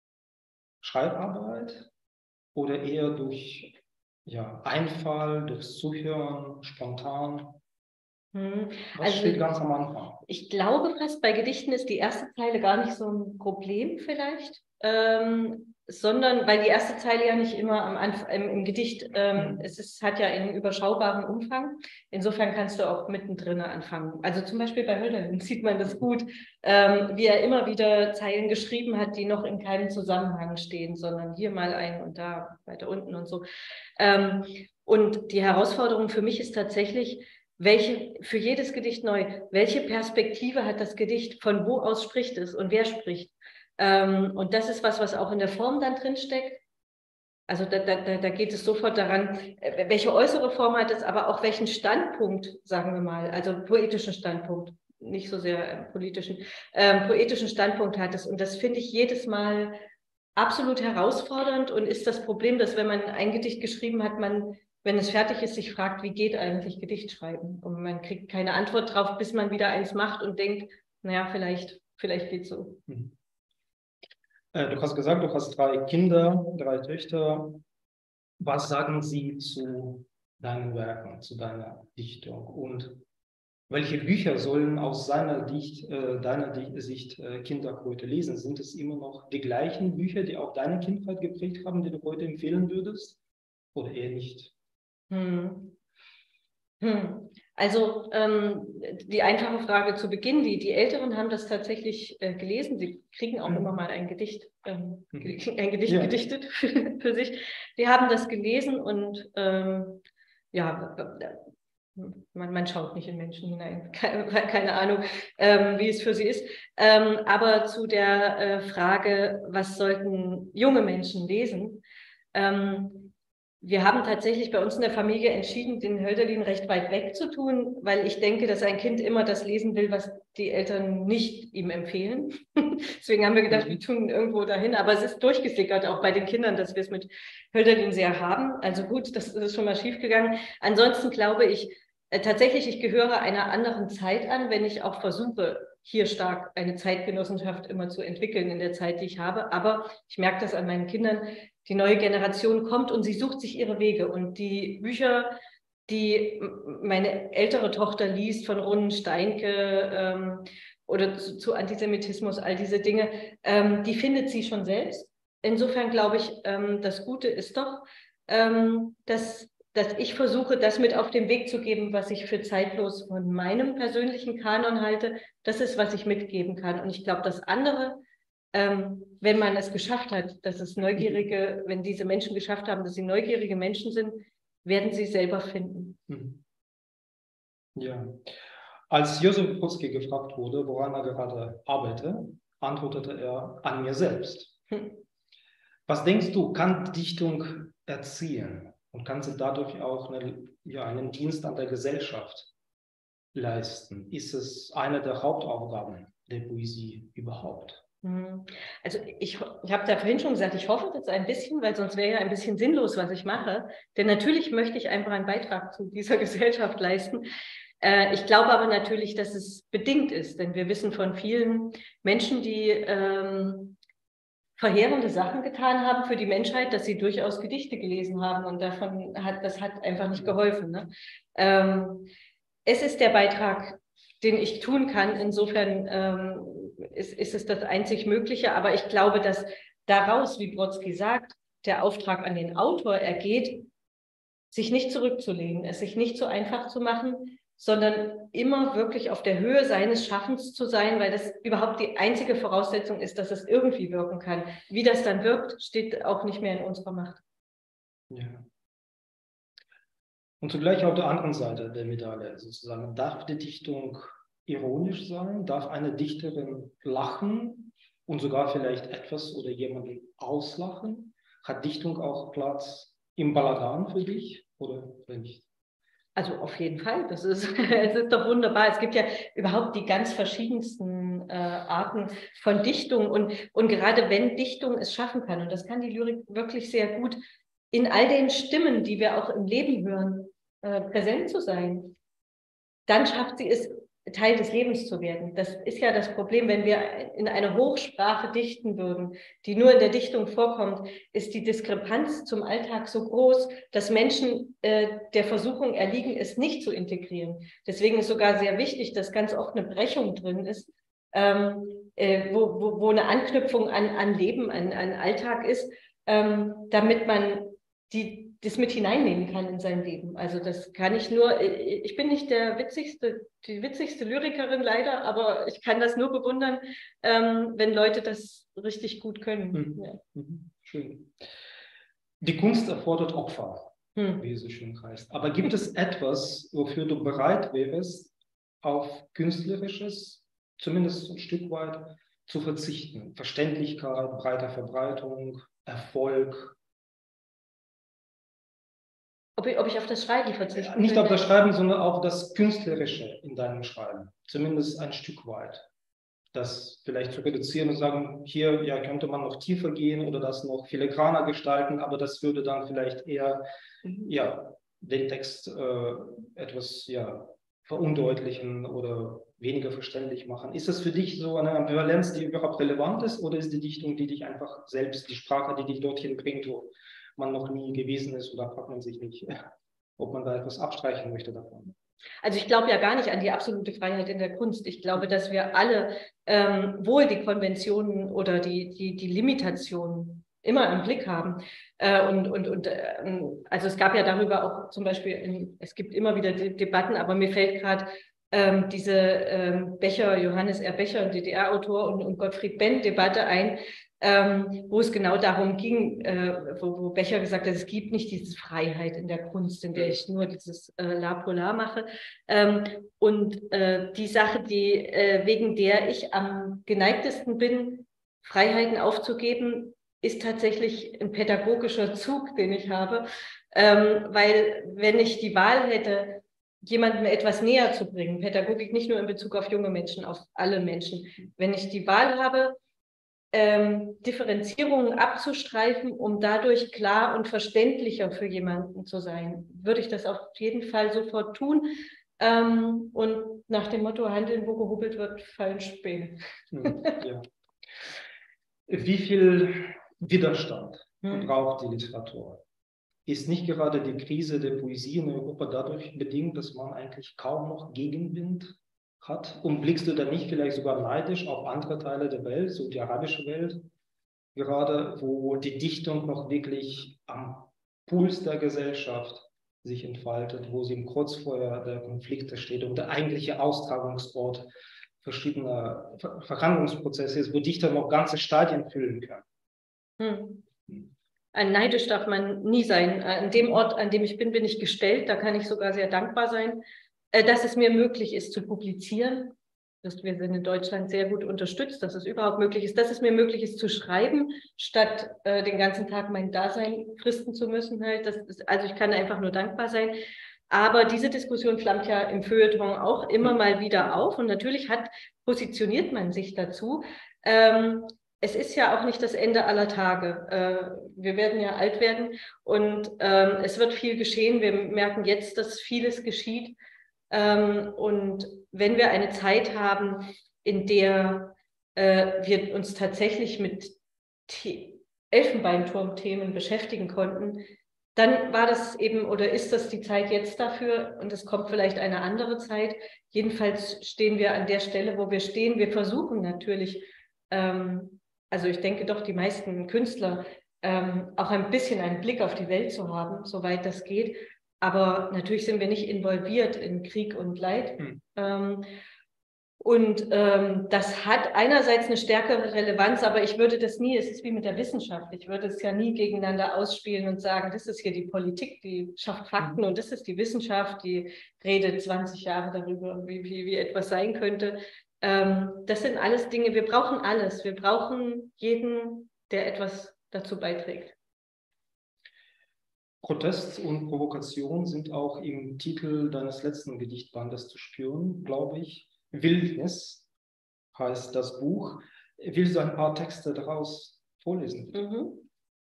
Schreibarbeit oder eher durch ja, Einfall, durchs Zuhören, spontan? Hm. Was also, steht ganz am Anfang? Ich glaube fast, bei Gedichten ist die erste Zeile gar nicht so ein Problem vielleicht, ähm, sondern weil die erste Zeile ja nicht immer am Anfang, im, im Gedicht, ähm, mhm. es ist, hat ja einen überschaubaren Umfang. Insofern kannst du auch mittendrin anfangen. Also zum Beispiel bei Hölderlin sieht man das gut, ähm, wie er immer wieder Zeilen geschrieben hat, die noch in keinem Zusammenhang stehen, sondern hier mal ein und da weiter unten und so. Ähm, und die Herausforderung für mich ist tatsächlich, welche, für jedes Gedicht neu, welche Perspektive hat das Gedicht, von wo aus spricht es und wer spricht? Ähm, und das ist was, was auch in der Form dann drin steckt. Also da, da, da geht es sofort daran, welche äußere Form hat es, aber auch welchen Standpunkt, sagen wir mal, also poetischen Standpunkt, nicht so sehr äh, politischen, ähm, poetischen Standpunkt hat es. Und das finde ich jedes Mal absolut herausfordernd und ist das Problem, dass wenn man ein Gedicht geschrieben hat, man, wenn es fertig ist, sich fragt, wie geht eigentlich Gedichtschreiben? Und man kriegt keine Antwort drauf, bis man wieder eins macht und denkt, naja, vielleicht, vielleicht geht es so. Mhm. Äh, du hast gesagt, du hast drei Kinder, drei Töchter. Was sagen sie zu deinen Werken, zu deiner Dichtung? Und welche Bücher sollen aus seiner Dicht, äh, deiner Sicht äh, Kinder heute lesen? Sind es immer noch die gleichen Bücher, die auch deine Kindheit geprägt haben, die du heute empfehlen würdest? Oder eher nicht? Hm. Hm. Also ähm, die einfache Frage zu Beginn, die, die Älteren haben das tatsächlich äh, gelesen. Sie kriegen auch hm. immer mal ein Gedicht, ähm, hm. ein Gedicht ja. gedichtet für, für sich. Die haben das gelesen und ähm, ja, man, man schaut nicht in Menschen hinein. Keine, keine Ahnung, ähm, wie es für sie ist. Ähm, aber zu der äh, Frage, was sollten junge Menschen lesen? Ähm, Wir haben tatsächlich bei uns in der Familie entschieden, den Hölderlin recht weit weg zu tun, weil ich denke, dass ein Kind immer das lesen will, was die Eltern nicht ihm empfehlen. Deswegen haben wir gedacht, wir tun irgendwo dahin. Aber es ist durchgesickert, auch bei den Kindern, dass wir es mit Hölderlin sehr haben. Also gut, das ist schon mal schiefgegangen. Ansonsten glaube ich, äh, tatsächlich, ich gehöre einer anderen Zeit an, wenn ich auch versuche, hier stark eine Zeitgenossenschaft immer zu entwickeln in der Zeit, die ich habe. Aber ich merke das an meinen Kindern, die neue Generation kommt und sie sucht sich ihre Wege. Und die Bücher, die meine ältere Tochter liest, von Ronen Steinke ähm, oder zu, zu Antisemitismus, all diese Dinge, ähm, die findet sie schon selbst. Insofern glaube ich, ähm, das Gute ist doch, ähm, dass dass ich versuche, das mit auf den Weg zu geben, was ich für zeitlos von meinem persönlichen Kanon halte. Das ist, was ich mitgeben kann. Und ich glaube, das andere, ähm, wenn man es geschafft hat, dass es neugierige, wenn diese Menschen geschafft haben, dass sie neugierige Menschen sind, werden sie selber finden. Ja. Als Josef Brodsky gefragt wurde, woran er gerade arbeite, antwortete er: an mir selbst. Hm. Was denkst du, kann Dichtung erziehen und kann sie dadurch auch eine, ja, einen Dienst an der Gesellschaft leisten? Ist es eine der Hauptaufgaben der Poesie überhaupt? Also ich, ich habe da vorhin schon gesagt, ich hoffe das ein bisschen, weil sonst wäre ja ein bisschen sinnlos, was ich mache. Denn natürlich möchte ich einfach einen Beitrag zu dieser Gesellschaft leisten. Äh, ich glaube aber natürlich, dass es bedingt ist, denn wir wissen von vielen Menschen, die ähm, verheerende Sachen getan haben für die Menschheit, dass sie durchaus Gedichte gelesen haben und davon hat, das hat einfach nicht geholfen. Ne? Ähm, es ist der Beitrag, den ich tun kann. Insofern ähm, ist, ist es das einzig Mögliche. Aber ich glaube, dass daraus, wie Brodsky sagt, der Auftrag an den Autor ergeht, sich nicht zurückzulehnen, es sich nicht so einfach zu machen, sondern immer wirklich auf der Höhe seines Schaffens zu sein, weil das überhaupt die einzige Voraussetzung ist, dass es irgendwie wirken kann. Wie das dann wirkt, steht auch nicht mehr in unserer Macht. Ja. Und zugleich auf der anderen Seite der Medaille sozusagen, darf die Dichtung ironisch sein? Darf eine Dichterin lachen und sogar vielleicht etwas oder jemanden auslachen? Hat Dichtung auch Platz im Balagan für dich oder nicht? Also auf jeden Fall, das ist, es ist doch wunderbar. Es gibt ja überhaupt die ganz verschiedensten äh, Arten von Dichtung und, und gerade wenn Dichtung es schaffen kann, und das kann die Lyrik wirklich sehr gut, in all den Stimmen, die wir auch im Leben hören, äh, präsent zu sein, dann schafft sie es, Teil des Lebens zu werden. Das ist ja das Problem, wenn wir in einer Hochsprache dichten würden, die nur in der Dichtung vorkommt, ist die Diskrepanz zum Alltag so groß, dass Menschen äh, der Versuchung erliegen, es nicht zu integrieren. Deswegen ist sogar sehr wichtig, dass ganz oft eine Brechung drin ist, ähm, äh, wo, wo, wo eine Anknüpfung an, an Leben, an, an Alltag ist, ähm, damit man die das mit hineinnehmen kann in sein Leben. Also das kann ich nur, ich bin nicht der witzigste, die witzigste Lyrikerin leider, aber ich kann das nur bewundern, ähm, wenn Leute das richtig gut können. Mhm. Ja. Mhm. Schön. Die Kunst erfordert Opfer, hm. wie es so schön heißt. Aber gibt es etwas, wofür du bereit wärst, auf Künstlerisches, zumindest ein Stück weit, zu verzichten? Verständlichkeit, breite Verbreitung, Erfolg? Ob ich, ob ich auf das Schreiben verzichten Nicht will? auf das Schreiben, sondern auf das Künstlerische in deinem Schreiben. Zumindest ein Stück weit. Das vielleicht zu reduzieren und sagen, hier ja, könnte man noch tiefer gehen oder das noch filigraner gestalten, aber das würde dann vielleicht eher ja, den Text äh, etwas ja, verundeutlichen oder weniger verständlich machen. Ist das für dich so eine Ambivalenz, die überhaupt relevant ist, oder ist die Dichtung, die dich einfach selbst, die Sprache, die dich dorthin bringt, wo man noch nie gewesen ist, oder fragt man sich nicht, ob man da etwas abstreichen möchte davon? Also ich glaube ja gar nicht an die absolute Freiheit in der Kunst. Ich glaube, dass wir alle ähm, wohl die Konventionen oder die, die, die Limitationen immer im Blick haben. Äh, und und, und äh, also es gab ja darüber auch zum Beispiel, in, es gibt immer wieder De Debatten, aber mir fällt gerade ähm, diese ähm, Becher, Johannes R. Becher, D D R-Autor, und, und Gottfried Benn-Debatte ein, Ähm, wo es genau darum ging, äh, wo, wo Becher gesagt hat, es gibt nicht diese Freiheit in der Kunst, in der ich nur dieses äh, La Polar mache. Ähm, und äh, die Sache, die, äh, wegen der ich am geneigtesten bin, Freiheiten aufzugeben, ist tatsächlich ein pädagogischer Zug, den ich habe. Ähm, weil wenn ich die Wahl hätte, jemandem etwas näher zu bringen, Pädagogik nicht nur in Bezug auf junge Menschen, auf alle Menschen, wenn ich die Wahl habe, Ähm, Differenzierungen abzustreifen, um dadurch klar und verständlicher für jemanden zu sein, würde ich das auf jeden Fall sofort tun. Ähm, und nach dem Motto, handeln, wo gehobelt wird, fallen Späne. Hm, ja. Wie viel Widerstand hm. braucht die Literatur? Ist nicht gerade die Krise der Poesie in Europa dadurch bedingt, dass man eigentlich kaum noch Gegenwind hat? Und blickst du da nicht vielleicht sogar neidisch auf andere Teile der Welt, so die arabische Welt, gerade wo die Dichtung noch wirklich am Puls der Gesellschaft sich entfaltet, wo sie im Kreuzfeuer der Konflikte steht und der eigentliche Austragungsort verschiedener Ver Verhandlungsprozesse ist, wo Dichter noch ganze Stadien füllen können. Hm. Ein neidisch darf man nie sein. An dem Ort, an dem ich bin, bin ich gestellt. Da kann ich sogar sehr dankbar sein, dass es mir möglich ist zu publizieren. Wir sind in Deutschland sehr gut unterstützt, dass es überhaupt möglich ist, dass es mir möglich ist zu schreiben, statt äh, den ganzen Tag mein Dasein fristen zu müssen. Halt. Das ist, also ich kann einfach nur dankbar sein. Aber diese Diskussion flammt ja im Feuilleton auch immer mal wieder auf. Und natürlich hat, positioniert man sich dazu. Ähm, es ist ja auch nicht das Ende aller Tage. Äh, wir werden ja alt werden und ähm, es wird viel geschehen. Wir merken jetzt, dass vieles geschieht. Ähm, und wenn wir eine Zeit haben, in der äh, wir uns tatsächlich mit Elfenbeinturm-Themen beschäftigen konnten, dann war das eben oder ist das die Zeit jetzt dafür und es kommt vielleicht eine andere Zeit. Jedenfalls stehen wir an der Stelle, wo wir stehen. Wir versuchen natürlich, ähm, also ich denke doch, die meisten Künstler ähm, auch ein bisschen einen Blick auf die Welt zu haben, soweit das geht. Aber natürlich sind wir nicht involviert in Krieg und Leid. Hm. Ähm, und ähm, das hat einerseits eine stärkere Relevanz, aber ich würde das nie, es ist wie mit der Wissenschaft, ich würde es ja nie gegeneinander ausspielen und sagen, das ist hier die Politik, die schafft Fakten, und das ist die Wissenschaft, die redet zwanzig Jahre darüber, wie, wie, wie etwas sein könnte. Ähm, das sind alles Dinge, wir brauchen alles. Wir brauchen jeden, der etwas dazu beiträgt. Protest und Provokation sind auch im Titel deines letzten Gedichtbandes zu spüren, glaube ich. Wildnis heißt das Buch. Willst du ein paar Texte daraus vorlesen? Mhm.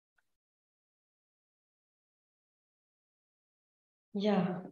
Ja.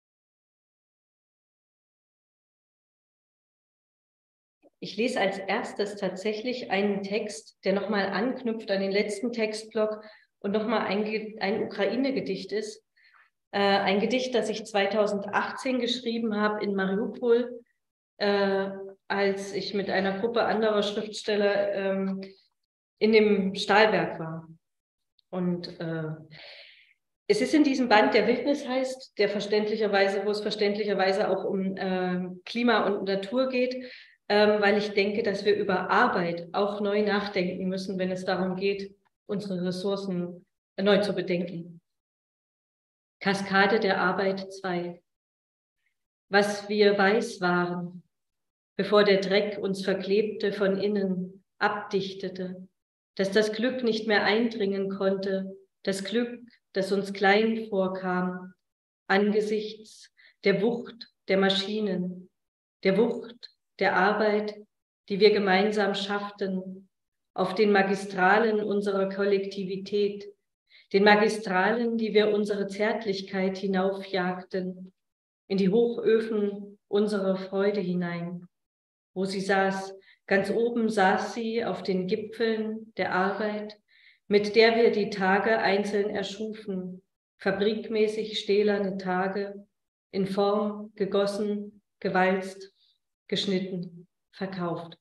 Ich lese als erstes tatsächlich einen Text, der nochmal anknüpft an den letzten Textblock und nochmal ein, ein Ukraine-Gedicht ist. Äh, ein Gedicht, das ich zweitausendachtzehn geschrieben habe in Mariupol, äh, als ich mit einer Gruppe anderer Schriftsteller ähm, in dem Stahlwerk war. Und äh, es ist in diesem Band, der Wildnis heißt, der verständlicherweise, wo es verständlicherweise auch um äh, Klima und Natur geht, ähm, weil ich denke, dass wir über Arbeit auch neu nachdenken müssen, wenn es darum geht, unsere Ressourcen neu zu bedenken. Kaskade der Arbeit zwei. Was wir weiß waren, bevor der Dreck uns verklebte von innen, abdichtete, dass das Glück nicht mehr eindringen konnte, das Glück, das uns klein vorkam, angesichts der Wucht der Maschinen, der Wucht der Arbeit, die wir gemeinsam schafften, auf den Magistralen unserer Kollektivität, den Magistralen, die wir unsere Zärtlichkeit hinaufjagten, in die Hochöfen unserer Freude hinein, wo sie saß. Ganz oben saß sie auf den Gipfeln der Arbeit, mit der wir die Tage einzeln erschufen, fabrikmäßig stählerne Tage, in Form gegossen, gewalzt, geschnitten, verkauft.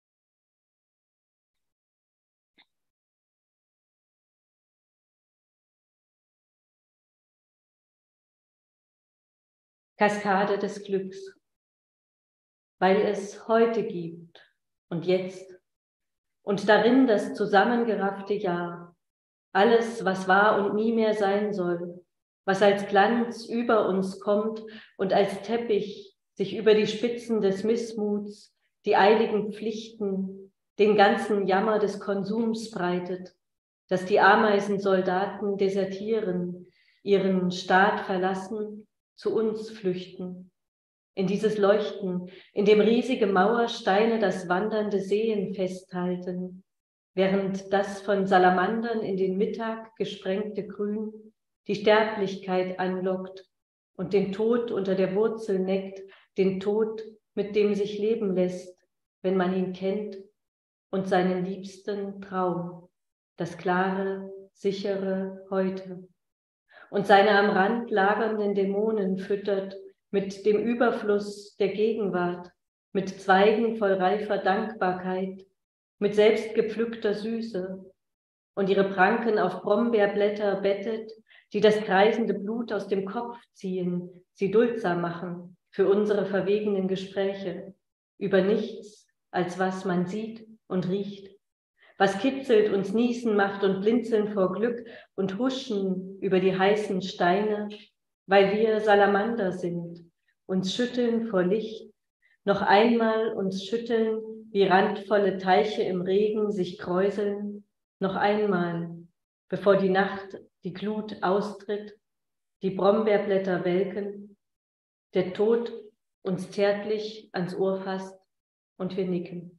Kaskade des Glücks, weil es heute gibt und jetzt und darin das zusammengeraffte Jahr, alles, was war und nie mehr sein soll, was als Glanz über uns kommt und als Teppich sich über die Spitzen des Missmuts, die eiligen Pflichten, den ganzen Jammer des Konsums breitet, dass die Ameisensoldaten desertieren, ihren Staat verlassen, zu uns flüchten, in dieses Leuchten, in dem riesige Mauersteine das wandernde Seen festhalten, während das von Salamandern in den Mittag gesprengte Grün die Sterblichkeit anlockt und den Tod unter der Wurzel neckt, den Tod, mit dem sich leben lässt, wenn man ihn kennt, und seinen liebsten Traum, das klare, sichere Heute, und seine am Rand lagernden Dämonen füttert mit dem Überfluss der Gegenwart, mit Zweigen voll reifer Dankbarkeit, mit selbstgepflückter Süße, und ihre Pranken auf Brombeerblätter bettet, die das kreisende Blut aus dem Kopf ziehen, sie duldsam machen für unsere verwegenen Gespräche über nichts, als was man sieht und riecht, was kitzelt, uns niesen macht und blinzeln vor Glück und huschen über die heißen Steine, weil wir Salamander sind, uns schütteln vor Licht, noch einmal uns schütteln, wie randvolle Teiche im Regen sich kräuseln, noch einmal, bevor die Nacht die Glut austritt, die Brombeerblätter welken, der Tod uns zärtlich ans Ohr fasst und wir nicken.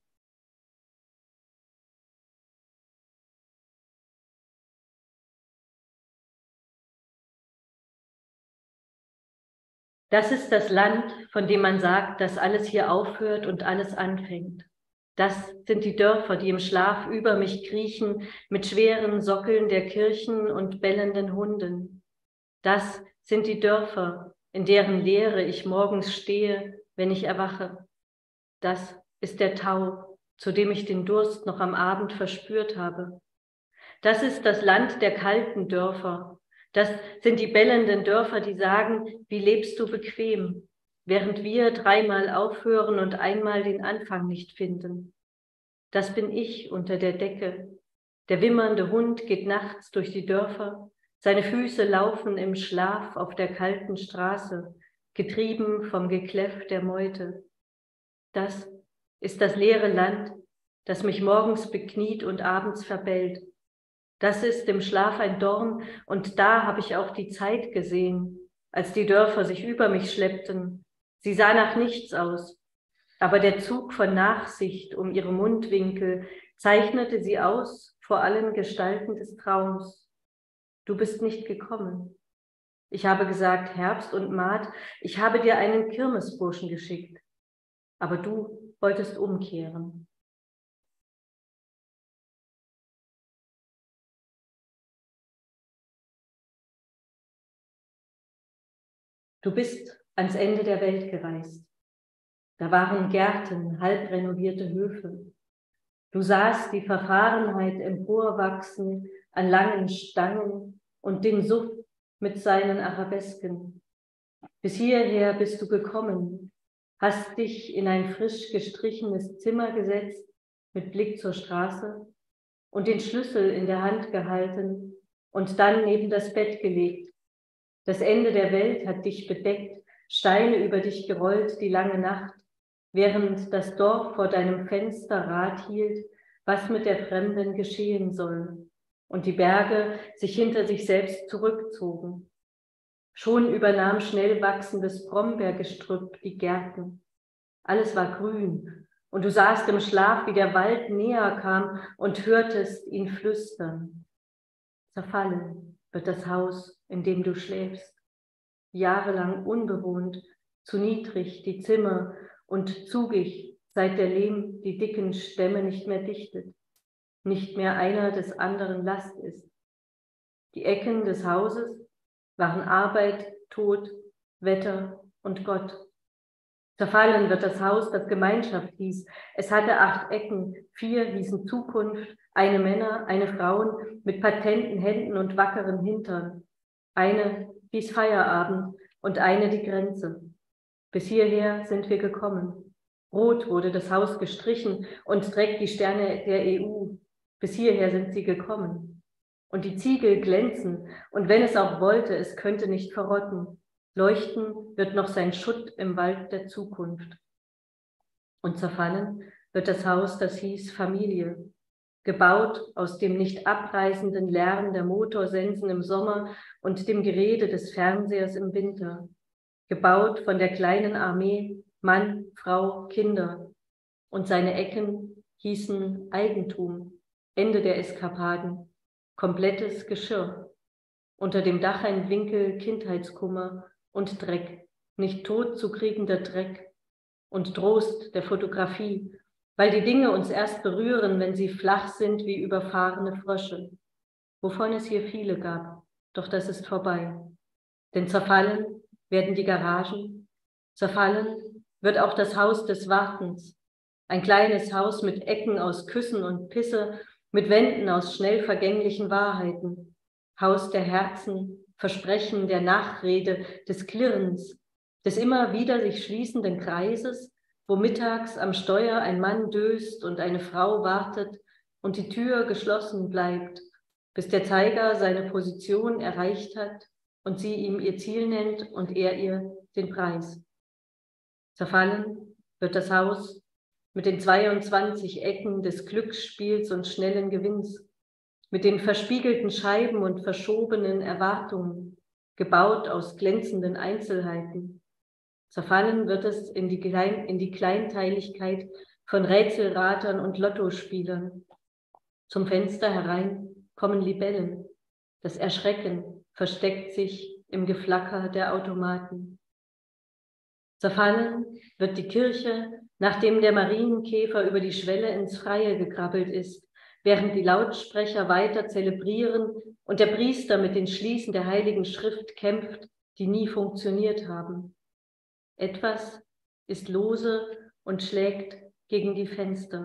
Das ist das Land, von dem man sagt, dass alles hier aufhört und alles anfängt. Das sind die Dörfer, die im Schlaf über mich kriechen, mit schweren Sockeln der Kirchen und bellenden Hunden. Das sind die Dörfer, in deren Leere ich morgens stehe, wenn ich erwache. Das ist der Tau, zu dem ich den Durst noch am Abend verspürt habe. Das ist das Land der kalten Dörfer. Das sind die bellenden Dörfer, die sagen, wie lebst du bequem, während wir dreimal aufhören und einmal den Anfang nicht finden. Das bin ich unter der Decke. Der wimmernde Hund geht nachts durch die Dörfer. Seine Füße laufen im Schlaf auf der kalten Straße, getrieben vom Gekläff der Meute. Das ist das leere Land, das mich morgens bekniet und abends verbellt. Das ist im Schlaf ein Dorn, und da habe ich auch die Zeit gesehen, als die Dörfer sich über mich schleppten. Sie sah nach nichts aus, aber der Zug von Nachsicht um ihre Mundwinkel zeichnete sie aus vor allen Gestalten des Traums. Du bist nicht gekommen. Ich habe gesagt, Herbst und Maat, ich habe dir einen Kirmesburschen geschickt, aber du wolltest umkehren. Du bist ans Ende der Welt gereist. Da waren Gärten, halb renovierte Höfe. Du sahst die Verfahrenheit emporwachsen an langen Stangen und den Suff mit seinen Arabesken. Bis hierher bist du gekommen, hast dich in ein frisch gestrichenes Zimmer gesetzt mit Blick zur Straße und den Schlüssel in der Hand gehalten und dann neben das Bett gelegt. Das Ende der Welt hat dich bedeckt, Steine über dich gerollt, die lange Nacht, während das Dorf vor deinem Fenster Rat hielt, was mit der Fremden geschehen soll, und die Berge sich hinter sich selbst zurückzogen. Schon übernahm schnell wachsendes Brombeergestrüpp die Gärten. Alles war grün, und du sahst im Schlaf, wie der Wald näher kam und hörtest ihn flüstern. Zerfallen wird das Haus, in dem du schläfst, jahrelang unbewohnt, zu niedrig die Zimmer und zugig, seit der Lehm die dicken Stämme nicht mehr dichtet, nicht mehr einer des anderen Last ist. Die Ecken des Hauses waren Arbeit, Tod, Wetter und Gott. Zerfallen wird das Haus, das Gemeinschaft hieß. Es hatte acht Ecken, vier hießen Zukunft, eine Männer, eine Frauen mit patenten Händen und wackeren Hintern. Eine hieß Feierabend und eine die Grenze. Bis hierher sind wir gekommen. Rot wurde das Haus gestrichen und trägt die Sterne der E U. Bis hierher sind sie gekommen. Und die Ziegel glänzen, und wenn es auch wollte, es könnte nicht verrotten. Leuchten wird noch sein Schutt im Wald der Zukunft. Und zerfallen wird das Haus, das hieß Familie, gebaut aus dem nicht abreißenden Lärm der Motorsensen im Sommer und dem Gerede des Fernsehers im Winter, gebaut von der kleinen Armee, Mann, Frau, Kinder. Und seine Ecken hießen Eigentum, Ende der Eskapaden, komplettes Geschirr. Unter dem Dach ein Winkel Kindheitskummer und Dreck, nicht tot zu kriegender Dreck und Trost der Fotografie, weil die Dinge uns erst berühren, wenn sie flach sind wie überfahrene Frösche, wovon es hier viele gab, doch das ist vorbei. Denn zerfallen werden die Garagen, zerfallen wird auch das Haus des Wartens, ein kleines Haus mit Ecken aus Küssen und Pisse, mit Wänden aus schnell vergänglichen Wahrheiten, Haus der Herzen, Versprechen, der Nachrede, des Klirrens, des immer wieder sich schließenden Kreises, wo mittags am Steuer ein Mann döst und eine Frau wartet und die Tür geschlossen bleibt, bis der Zeiger seine Position erreicht hat und sie ihm ihr Ziel nennt und er ihr den Preis. Zerfallen wird das Haus mit den zweiundzwanzig Ecken des Glücksspiels und schnellen Gewinns, mit den verspiegelten Scheiben und verschobenen Erwartungen, gebaut aus glänzenden Einzelheiten. Zerfallen wird es in die, Klein, in die Kleinteiligkeit von Rätselratern und Lottospielern. Zum Fenster herein kommen Libellen. Das Erschrecken versteckt sich im Geflacker der Automaten. Zerfallen wird die Kirche, nachdem der Marienkäfer über die Schwelle ins Freie gekrabbelt ist, während die Lautsprecher weiter zelebrieren und der Priester mit den Schließen der Heiligen Schrift kämpft, die nie funktioniert haben. Etwas ist lose und schlägt gegen die Fenster.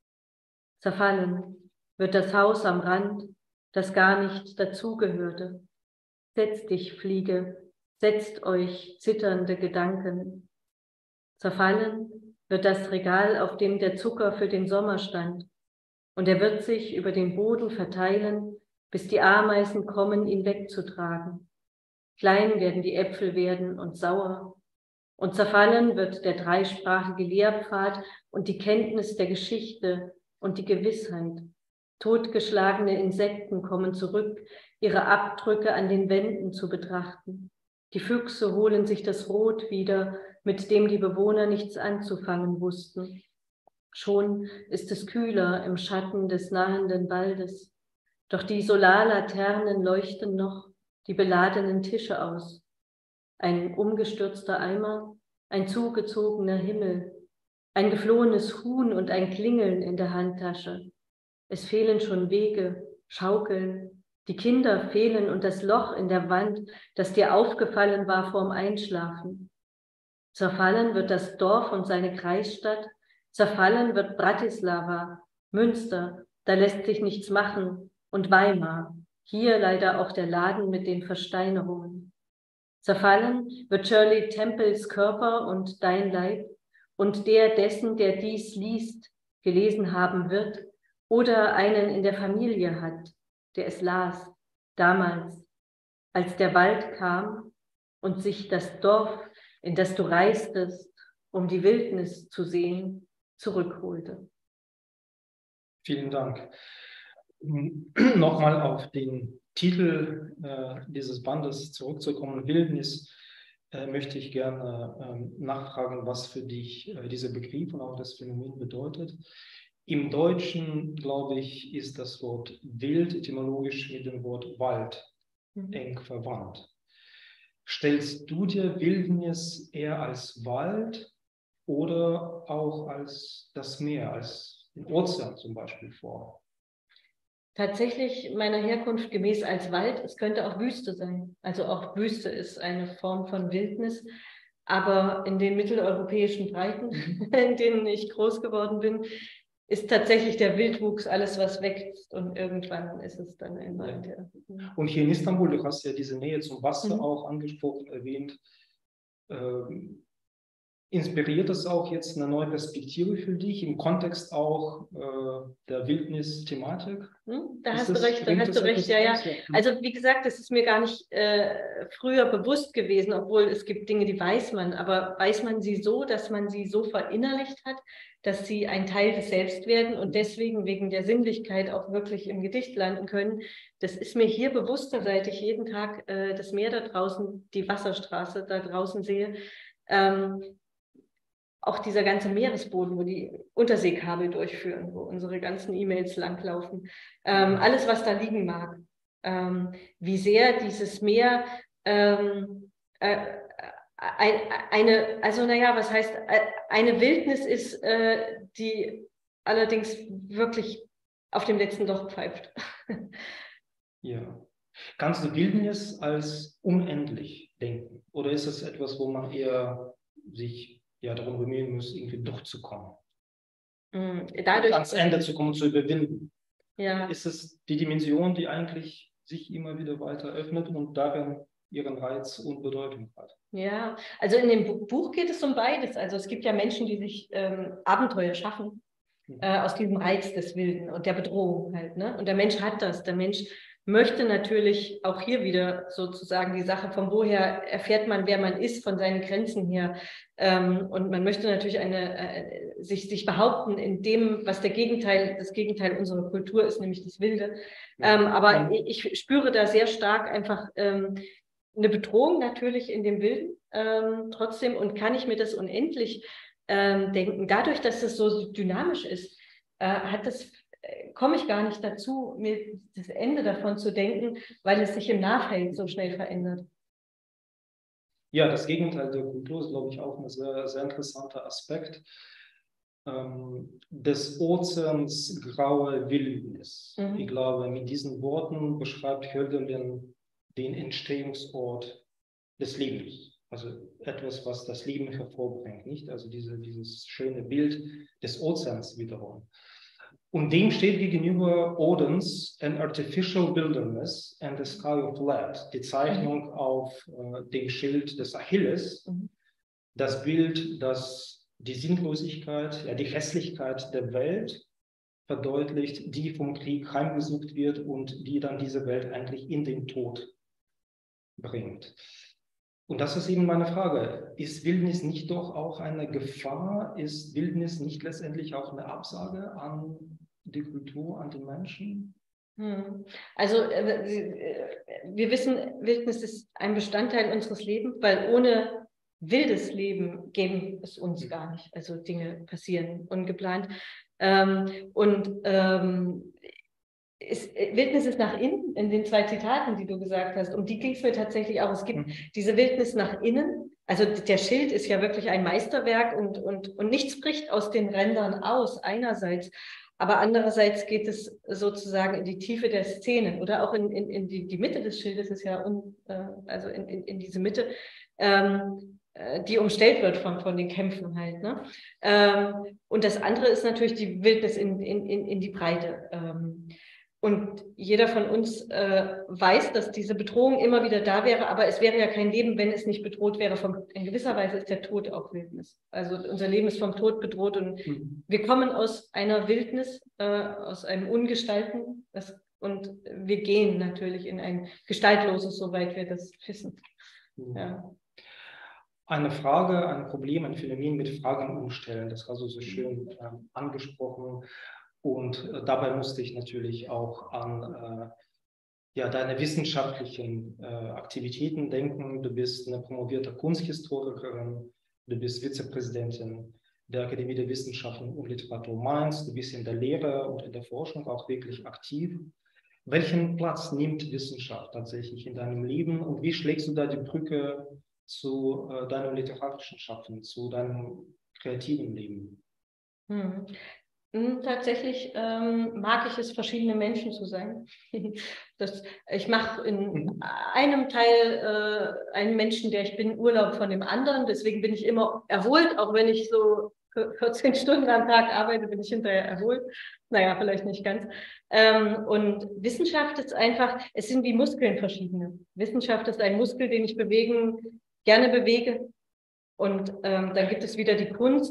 Zerfallen wird das Haus am Rand, das gar nicht dazugehörte. Setz dich, Fliege, setzt euch zitternde Gedanken. Zerfallen wird das Regal, auf dem der Zucker für den Sommer stand, und er wird sich über den Boden verteilen, bis die Ameisen kommen, ihn wegzutragen. Klein werden die Äpfel werden und sauer, und zerfallen wird der dreisprachige Lehrpfad und die Kenntnis der Geschichte und die Gewissheit. Totgeschlagene Insekten kommen zurück, ihre Abdrücke an den Wänden zu betrachten. Die Füchse holen sich das Rot wieder, mit dem die Bewohner nichts anzufangen wussten. Schon ist es kühler im Schatten des nahenden Waldes. Doch die Solarlaternen leuchten noch die beladenen Tische aus. Ein umgestürzter Eimer, ein zugezogener Himmel, ein geflohenes Huhn und ein Klingeln in der Handtasche. Es fehlen schon Wege, Schaukeln, die Kinder fehlen und das Loch in der Wand, das dir aufgefallen war vorm Einschlafen. Zerfallen wird das Dorf und seine Kreisstadt, zerfallen wird Bratislava, Münster, da lässt sich nichts machen, und Weimar, hier leider auch der Laden mit den Versteinerungen. Zerfallen wird Shirley Temples Körper und dein Leib und der dessen, der dies liest, gelesen haben wird oder einen in der Familie hat, der es las, damals, als der Wald kam und sich das Dorf, in das du reistest, um die Wildnis zu sehen, zurückholte. Vielen Dank. Nochmal auf den Titel äh, dieses Bandes zurückzukommen, Wildnis, äh, möchte ich gerne äh, nachfragen, was für dich äh, dieser Begriff und auch das Phänomen bedeutet. Im Deutschen, glaube ich, ist das Wort wild etymologisch mit dem Wort Wald mhm. eng verwandt. Stellst du dir Wildnis eher als Wald oder auch als das Meer, als den Ozean zum Beispiel vor? Tatsächlich meiner Herkunft gemäß als Wald. Es könnte auch Wüste sein. Also auch Wüste ist eine Form von Wildnis. Aber in den mitteleuropäischen Breiten, in denen ich groß geworden bin, ist tatsächlich der Wildwuchs alles, was wächst. Und irgendwann ist es dann ein Wald. Ja. Und hier in Istanbul, du hast ja diese Nähe zum Wasser mhm. auch angesprochen, erwähnt. Ähm, Inspiriert das auch jetzt eine neue Perspektive für dich im Kontext auch äh, der Wildnis-Thematik? Hm, da hast das, du recht, da hast du recht, ja, ja. Also wie gesagt, das ist mir gar nicht äh, früher bewusst gewesen, obwohl es gibt Dinge, die weiß man, aber weiß man sie so, dass man sie so verinnerlicht hat, dass sie ein Teil des Selbst werden und deswegen wegen der Sinnlichkeit auch wirklich im Gedicht landen können. Das ist mir hier bewusster, seit ich jeden Tag äh, das Meer da draußen, die Wasserstraße da draußen sehe. Ähm, Auch dieser ganze Meeresboden, wo die Unterseekabel durchführen, wo unsere ganzen E-Mails langlaufen. Ähm, alles, was da liegen mag. Ähm, wie sehr dieses Meer ähm, äh, ein, eine, also naja, was heißt, eine Wildnis ist, äh, die allerdings wirklich auf dem letzten Loch pfeift. Ja. Kannst du Wildnis als unendlich denken? Oder ist es etwas, wo man eher sich ja darum bemühen muss, irgendwie durchzukommen. Dadurch, ans Ende zu kommen, zu überwinden. Ja. Ist es die Dimension, die eigentlich sich immer wieder weiter öffnet und darin ihren Reiz und Bedeutung hat. Ja, also in dem Buch geht es um beides. Also es gibt ja Menschen, die sich ähm, Abenteuer schaffen, äh, aus diesem Reiz des Wilden und der Bedrohung halt, ne? Und der Mensch hat das. Der Mensch möchte natürlich auch hier wieder sozusagen die Sache, von woher erfährt man, wer man ist, von seinen Grenzen her. Ähm, und man möchte natürlich eine, äh, sich, sich behaupten in dem, was der Gegenteil, das Gegenteil unserer Kultur ist, nämlich das Wilde. Ähm, aber ich, ich spüre da sehr stark einfach ähm, eine Bedrohung natürlich in dem Wilden ähm, trotzdem, und kann ich mir das unendlich ähm, denken. Dadurch, dass es so dynamisch ist, äh, hat das komme ich gar nicht dazu, mir das Ende davon zu denken, weil es sich im Nachhinein so schnell verändert. Ja, das Gegenteil der Kultur ist, glaube ich, auch ein sehr, sehr interessanter Aspekt. Ähm, des Ozeans graue Wildnis. Mhm. Ich glaube, mit diesen Worten beschreibt Hölderlin den Entstehungsort des Lebens. Also etwas, was das Leben hervorbringt, nicht? Also diese, dieses schöne Bild des Ozeans wiederum. Und dem steht gegenüber Odins An Artificial Wilderness and the Sky of Lead, die Zeichnung mhm. auf äh, dem Schild des Achilles, mhm. das Bild, das die Sinnlosigkeit, ja, die Hässlichkeit der Welt verdeutlicht, die vom Krieg heimgesucht wird und die dann diese Welt eigentlich in den Tod bringt. Und das ist eben meine Frage. Ist Wildnis nicht doch auch eine Gefahr? Ist Wildnis nicht letztendlich auch eine Absage an die Kultur, an die Menschen? Also wir wissen, Wildnis ist ein Bestandteil unseres Lebens, weil ohne wildes Leben gäbe es uns gar nicht. Also Dinge passieren ungeplant. Und Ist, Wildnis ist nach innen, in den zwei Zitaten, die du gesagt hast, um die ging es mir tatsächlich auch. Es gibt mhm. diese Wildnis nach innen, also der Schild ist ja wirklich ein Meisterwerk und, und, und nichts bricht aus den Rändern aus, einerseits, aber andererseits geht es sozusagen in die Tiefe der Szene oder auch in, in, in die, die Mitte des Schildes, ist ja un, äh, also in, in, in diese Mitte, ähm, die umstellt wird von, von den Kämpfen halt. Ne? Ähm, und das andere ist natürlich die Wildnis in, in, in, in die Breite. Ähm, Und jeder von uns äh, weiß, dass diese Bedrohung immer wieder da wäre, aber es wäre ja kein Leben, wenn es nicht bedroht wäre. Vom, in gewisser Weise ist der Tod auch Wildnis. Also unser Leben ist vom Tod bedroht und mhm. wir kommen aus einer Wildnis, äh, aus einem Ungestalten das, und wir gehen natürlich in ein Gestaltloses, soweit wir das wissen. Mhm. Ja. Eine Frage, ein Problem, ein Phänomen mit Fragen umstellen, das war so, so schön äh, angesprochen. Und äh, dabei musste ich natürlich auch an äh, ja, deine wissenschaftlichen äh, Aktivitäten denken. Du bist eine promovierte Kunsthistorikerin, du bist Vizepräsidentin der Akademie der Wissenschaften und Literatur Mainz, du bist in der Lehre und in der Forschung auch wirklich aktiv. Welchen Platz nimmt Wissenschaft tatsächlich in deinem Leben und wie schlägst du da die Brücke zu äh, deinem literarischen Schaffen, zu deinem kreativen Leben? Hm. Tatsächlich ähm, mag ich es, verschiedene Menschen zu sein. Das, ich mache in einem Teil äh, einen Menschen, der ich bin, Urlaub von dem anderen. Deswegen bin ich immer erholt, auch wenn ich so vierzehn Stunden am Tag arbeite, bin ich hinterher erholt. Naja, vielleicht nicht ganz. Ähm, und Wissenschaft ist einfach, es sind wie Muskeln verschiedene. Wissenschaft ist ein Muskel, den ich bewegen, gerne bewege. Und ähm, dann gibt es wieder die Kunst.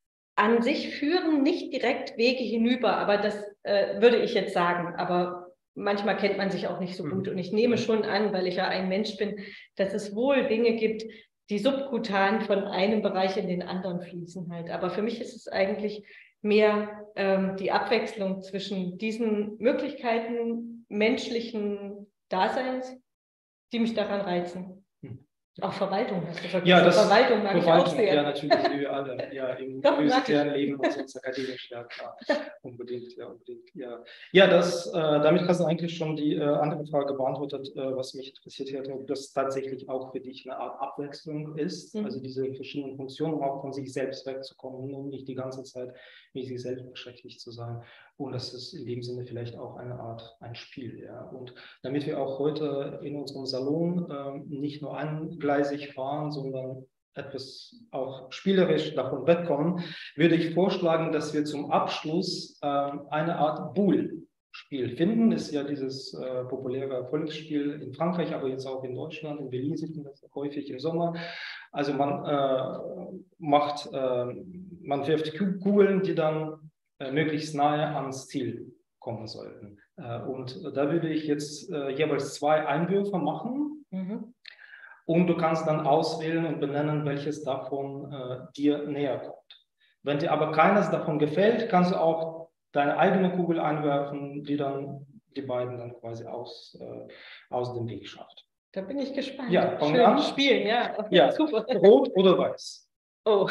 An sich führen nicht direkt Wege hinüber, aber das äh, würde ich jetzt sagen. Aber manchmal kennt man sich auch nicht so gut. Und ich nehme schon an, weil ich ja ein Mensch bin, dass es wohl Dinge gibt, die subkutan von einem Bereich in den anderen fließen halt. Aber für mich ist es eigentlich mehr ähm, die Abwechslung zwischen diesen Möglichkeiten menschlichen Daseins, die mich daran reizen. Auch Verwaltung hast du vergessen. Ja, das Verwaltung mag Verwaltung, ich auch sehr. Ja, natürlich, wie wir alle. Ja, im universitären Leben und sonst akademisch, ja klar. Unbedingt, ja, unbedingt. Ja, ja das, äh, damit hast du eigentlich schon die äh, andere Frage beantwortet, äh, was mich interessiert hätte, ob das tatsächlich auch für dich eine Art Abwechslung ist, mhm. also diese verschiedenen Funktionen, auch von sich selbst wegzukommen und nicht die ganze Zeit mit sich selbst beschäftigt zu sein. Und das ist in dem Sinne vielleicht auch eine Art, ein Spiel. Ja. Und damit wir auch heute in unserem Salon ähm, nicht nur eingleisig fahren, sondern etwas auch spielerisch davon wegkommen, würde ich vorschlagen, dass wir zum Abschluss ähm, eine Art Boule Spiel finden. Ist ja dieses äh, populäre Volksspiel in Frankreich, aber jetzt auch in Deutschland. In Berlin sieht man das häufig im Sommer. Also man äh, macht, äh, man wirft Kugeln, die dann äh, möglichst nahe ans Ziel kommen sollten. Äh, und da würde ich jetzt äh, jeweils zwei Einwürfe machen. Mhm. Und du kannst dann auswählen und benennen, welches davon äh, dir näher kommt. Wenn dir aber keines davon gefällt, kannst du auch deine eigene Kugel einwerfen, die dann die beiden dann quasi aus, äh, aus dem Weg schafft. Da bin ich gespannt. Ja, fangen wir Schön an. spielen, ja. Okay, Ja, super. Rot oder Weiß? Oh.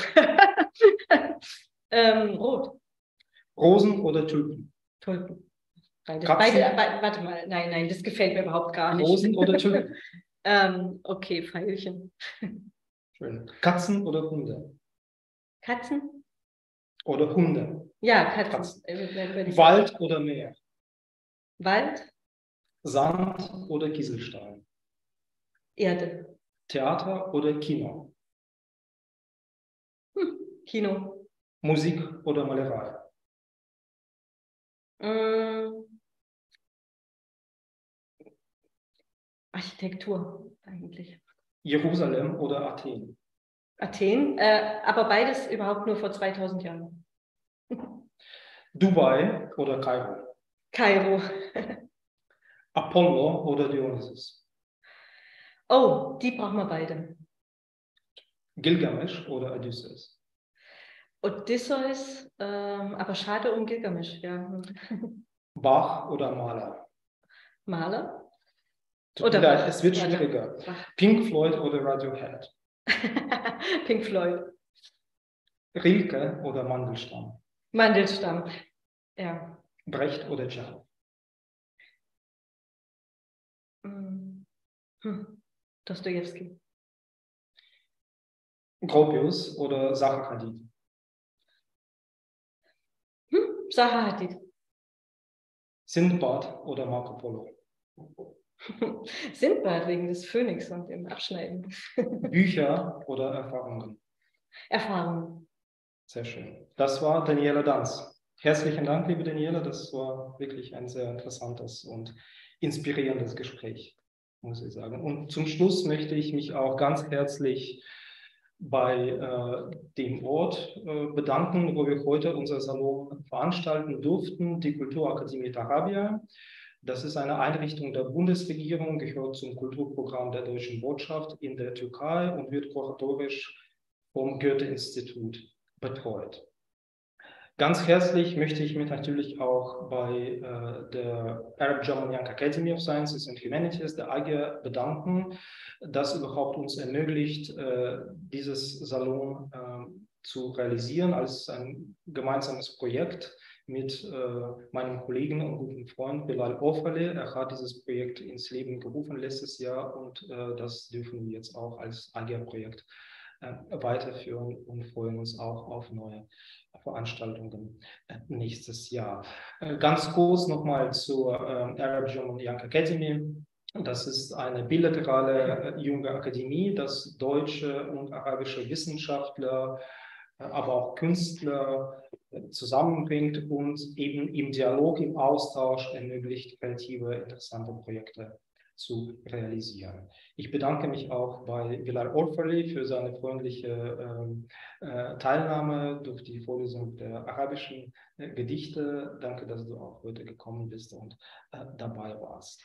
ähm, rot. Rosen oder Tulpen? Tulpen. Beides, Katzen? beide, be, warte mal, nein, nein, das gefällt mir überhaupt gar nicht. Rosen oder Tulpen? ähm, okay, Pfeilchen. Schön. Katzen oder Hunde? Katzen? Oder Hunde? Ja, Katzen. Katzen. Äh, Wald oder Meer? Wald? Sand oder Kieselstein? Erde. Theater oder Kino? Hm, Kino. Musik oder Malerei? Ähm, Architektur eigentlich. Jerusalem oder Athen? Athen, äh, aber beides überhaupt nur vor zweitausend Jahren. Dubai oder Kairo? Kairo. Apollo oder Dionysus? Oh, die brauchen wir beide. Gilgamesch oder Odysseus? Odysseus, ähm, aber schade um Gilgamesch, ja. Bach oder Maler? Maler? Tut Oder mir leid, Bach. es wird Warte. schwieriger. Bach. Pink Floyd oder Radiohead? Pink Floyd. Rilke oder Mandelstam? Mandelstam. Ja. Brecht oder Tschechow? Hm. Hm. Dostojewski. Gropius oder Zaha Hadid? Hm. Zaha Hadid. Sindbad oder Marco Polo? Sindbad wegen des Phönix und dem Abschneiden. Bücher oder Erfahrungen? Erfahrung. Sehr schön. Das war Daniela Danz. Herzlichen Dank, liebe Daniela. Das war wirklich ein sehr interessantes und inspirierendes Gespräch, muss ich sagen. Und zum Schluss möchte ich mich auch ganz herzlich bei äh, dem Ort äh, bedanken, wo wir heute unser Salon veranstalten durften, die Kulturakademie Tarabya. Das ist eine Einrichtung der Bundesregierung, gehört zum Kulturprogramm der Deutschen Botschaft in der Türkei und wird kuratorisch vom Goethe-Institut betreut. Ganz herzlich möchte ich mich natürlich auch bei äh, der Arab German Young Academy of Sciences and Humanities, der A G E, bedanken, das überhaupt uns ermöglicht, äh, dieses Salon äh, zu realisieren als ein gemeinsames Projekt mit äh, meinem Kollegen und guten Freund Bilal Ofale. Er hat dieses Projekt ins Leben gerufen letztes Jahr und äh, das dürfen wir jetzt auch als A G E-Projekt äh, weiterführen und freuen uns auch auf neue Veranstaltungen äh, nächstes Jahr. Äh, ganz kurz nochmal zur äh, Arab German Young Academy. Das ist eine bilaterale äh, junge Akademie, das deutsche und arabische Wissenschaftler, äh, aber auch Künstler äh, zusammenbringt und eben im Dialog, im Austausch ermöglicht, kreative, interessante Projekte zu realisieren. Ich bedanke mich auch bei Bilal Orfali für seine freundliche äh, äh, Teilnahme durch die Vorlesung der arabischen äh, Gedichte. Danke, dass du auch heute gekommen bist und äh, dabei warst.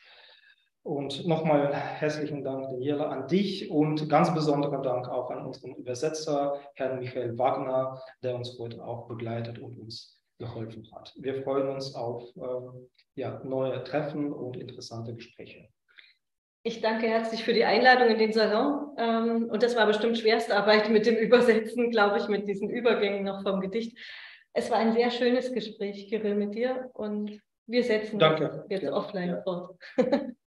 Und nochmal herzlichen Dank, Daniela, an dich und ganz besonderen Dank auch an unseren Übersetzer, Herrn Michael Wagner, der uns heute auch begleitet und uns geholfen hat. Wir freuen uns auf äh, ja, neue Treffen und interessante Gespräche. Ich danke herzlich für die Einladung in den Salon. Ähm, und das war bestimmt Schwerstarbeit mit dem Übersetzen, glaube ich, mit diesen Übergängen noch vom Gedicht. Es war ein sehr schönes Gespräch, Kirill, mit dir. Und wir setzen Danke. jetzt ja. offline ja. fort.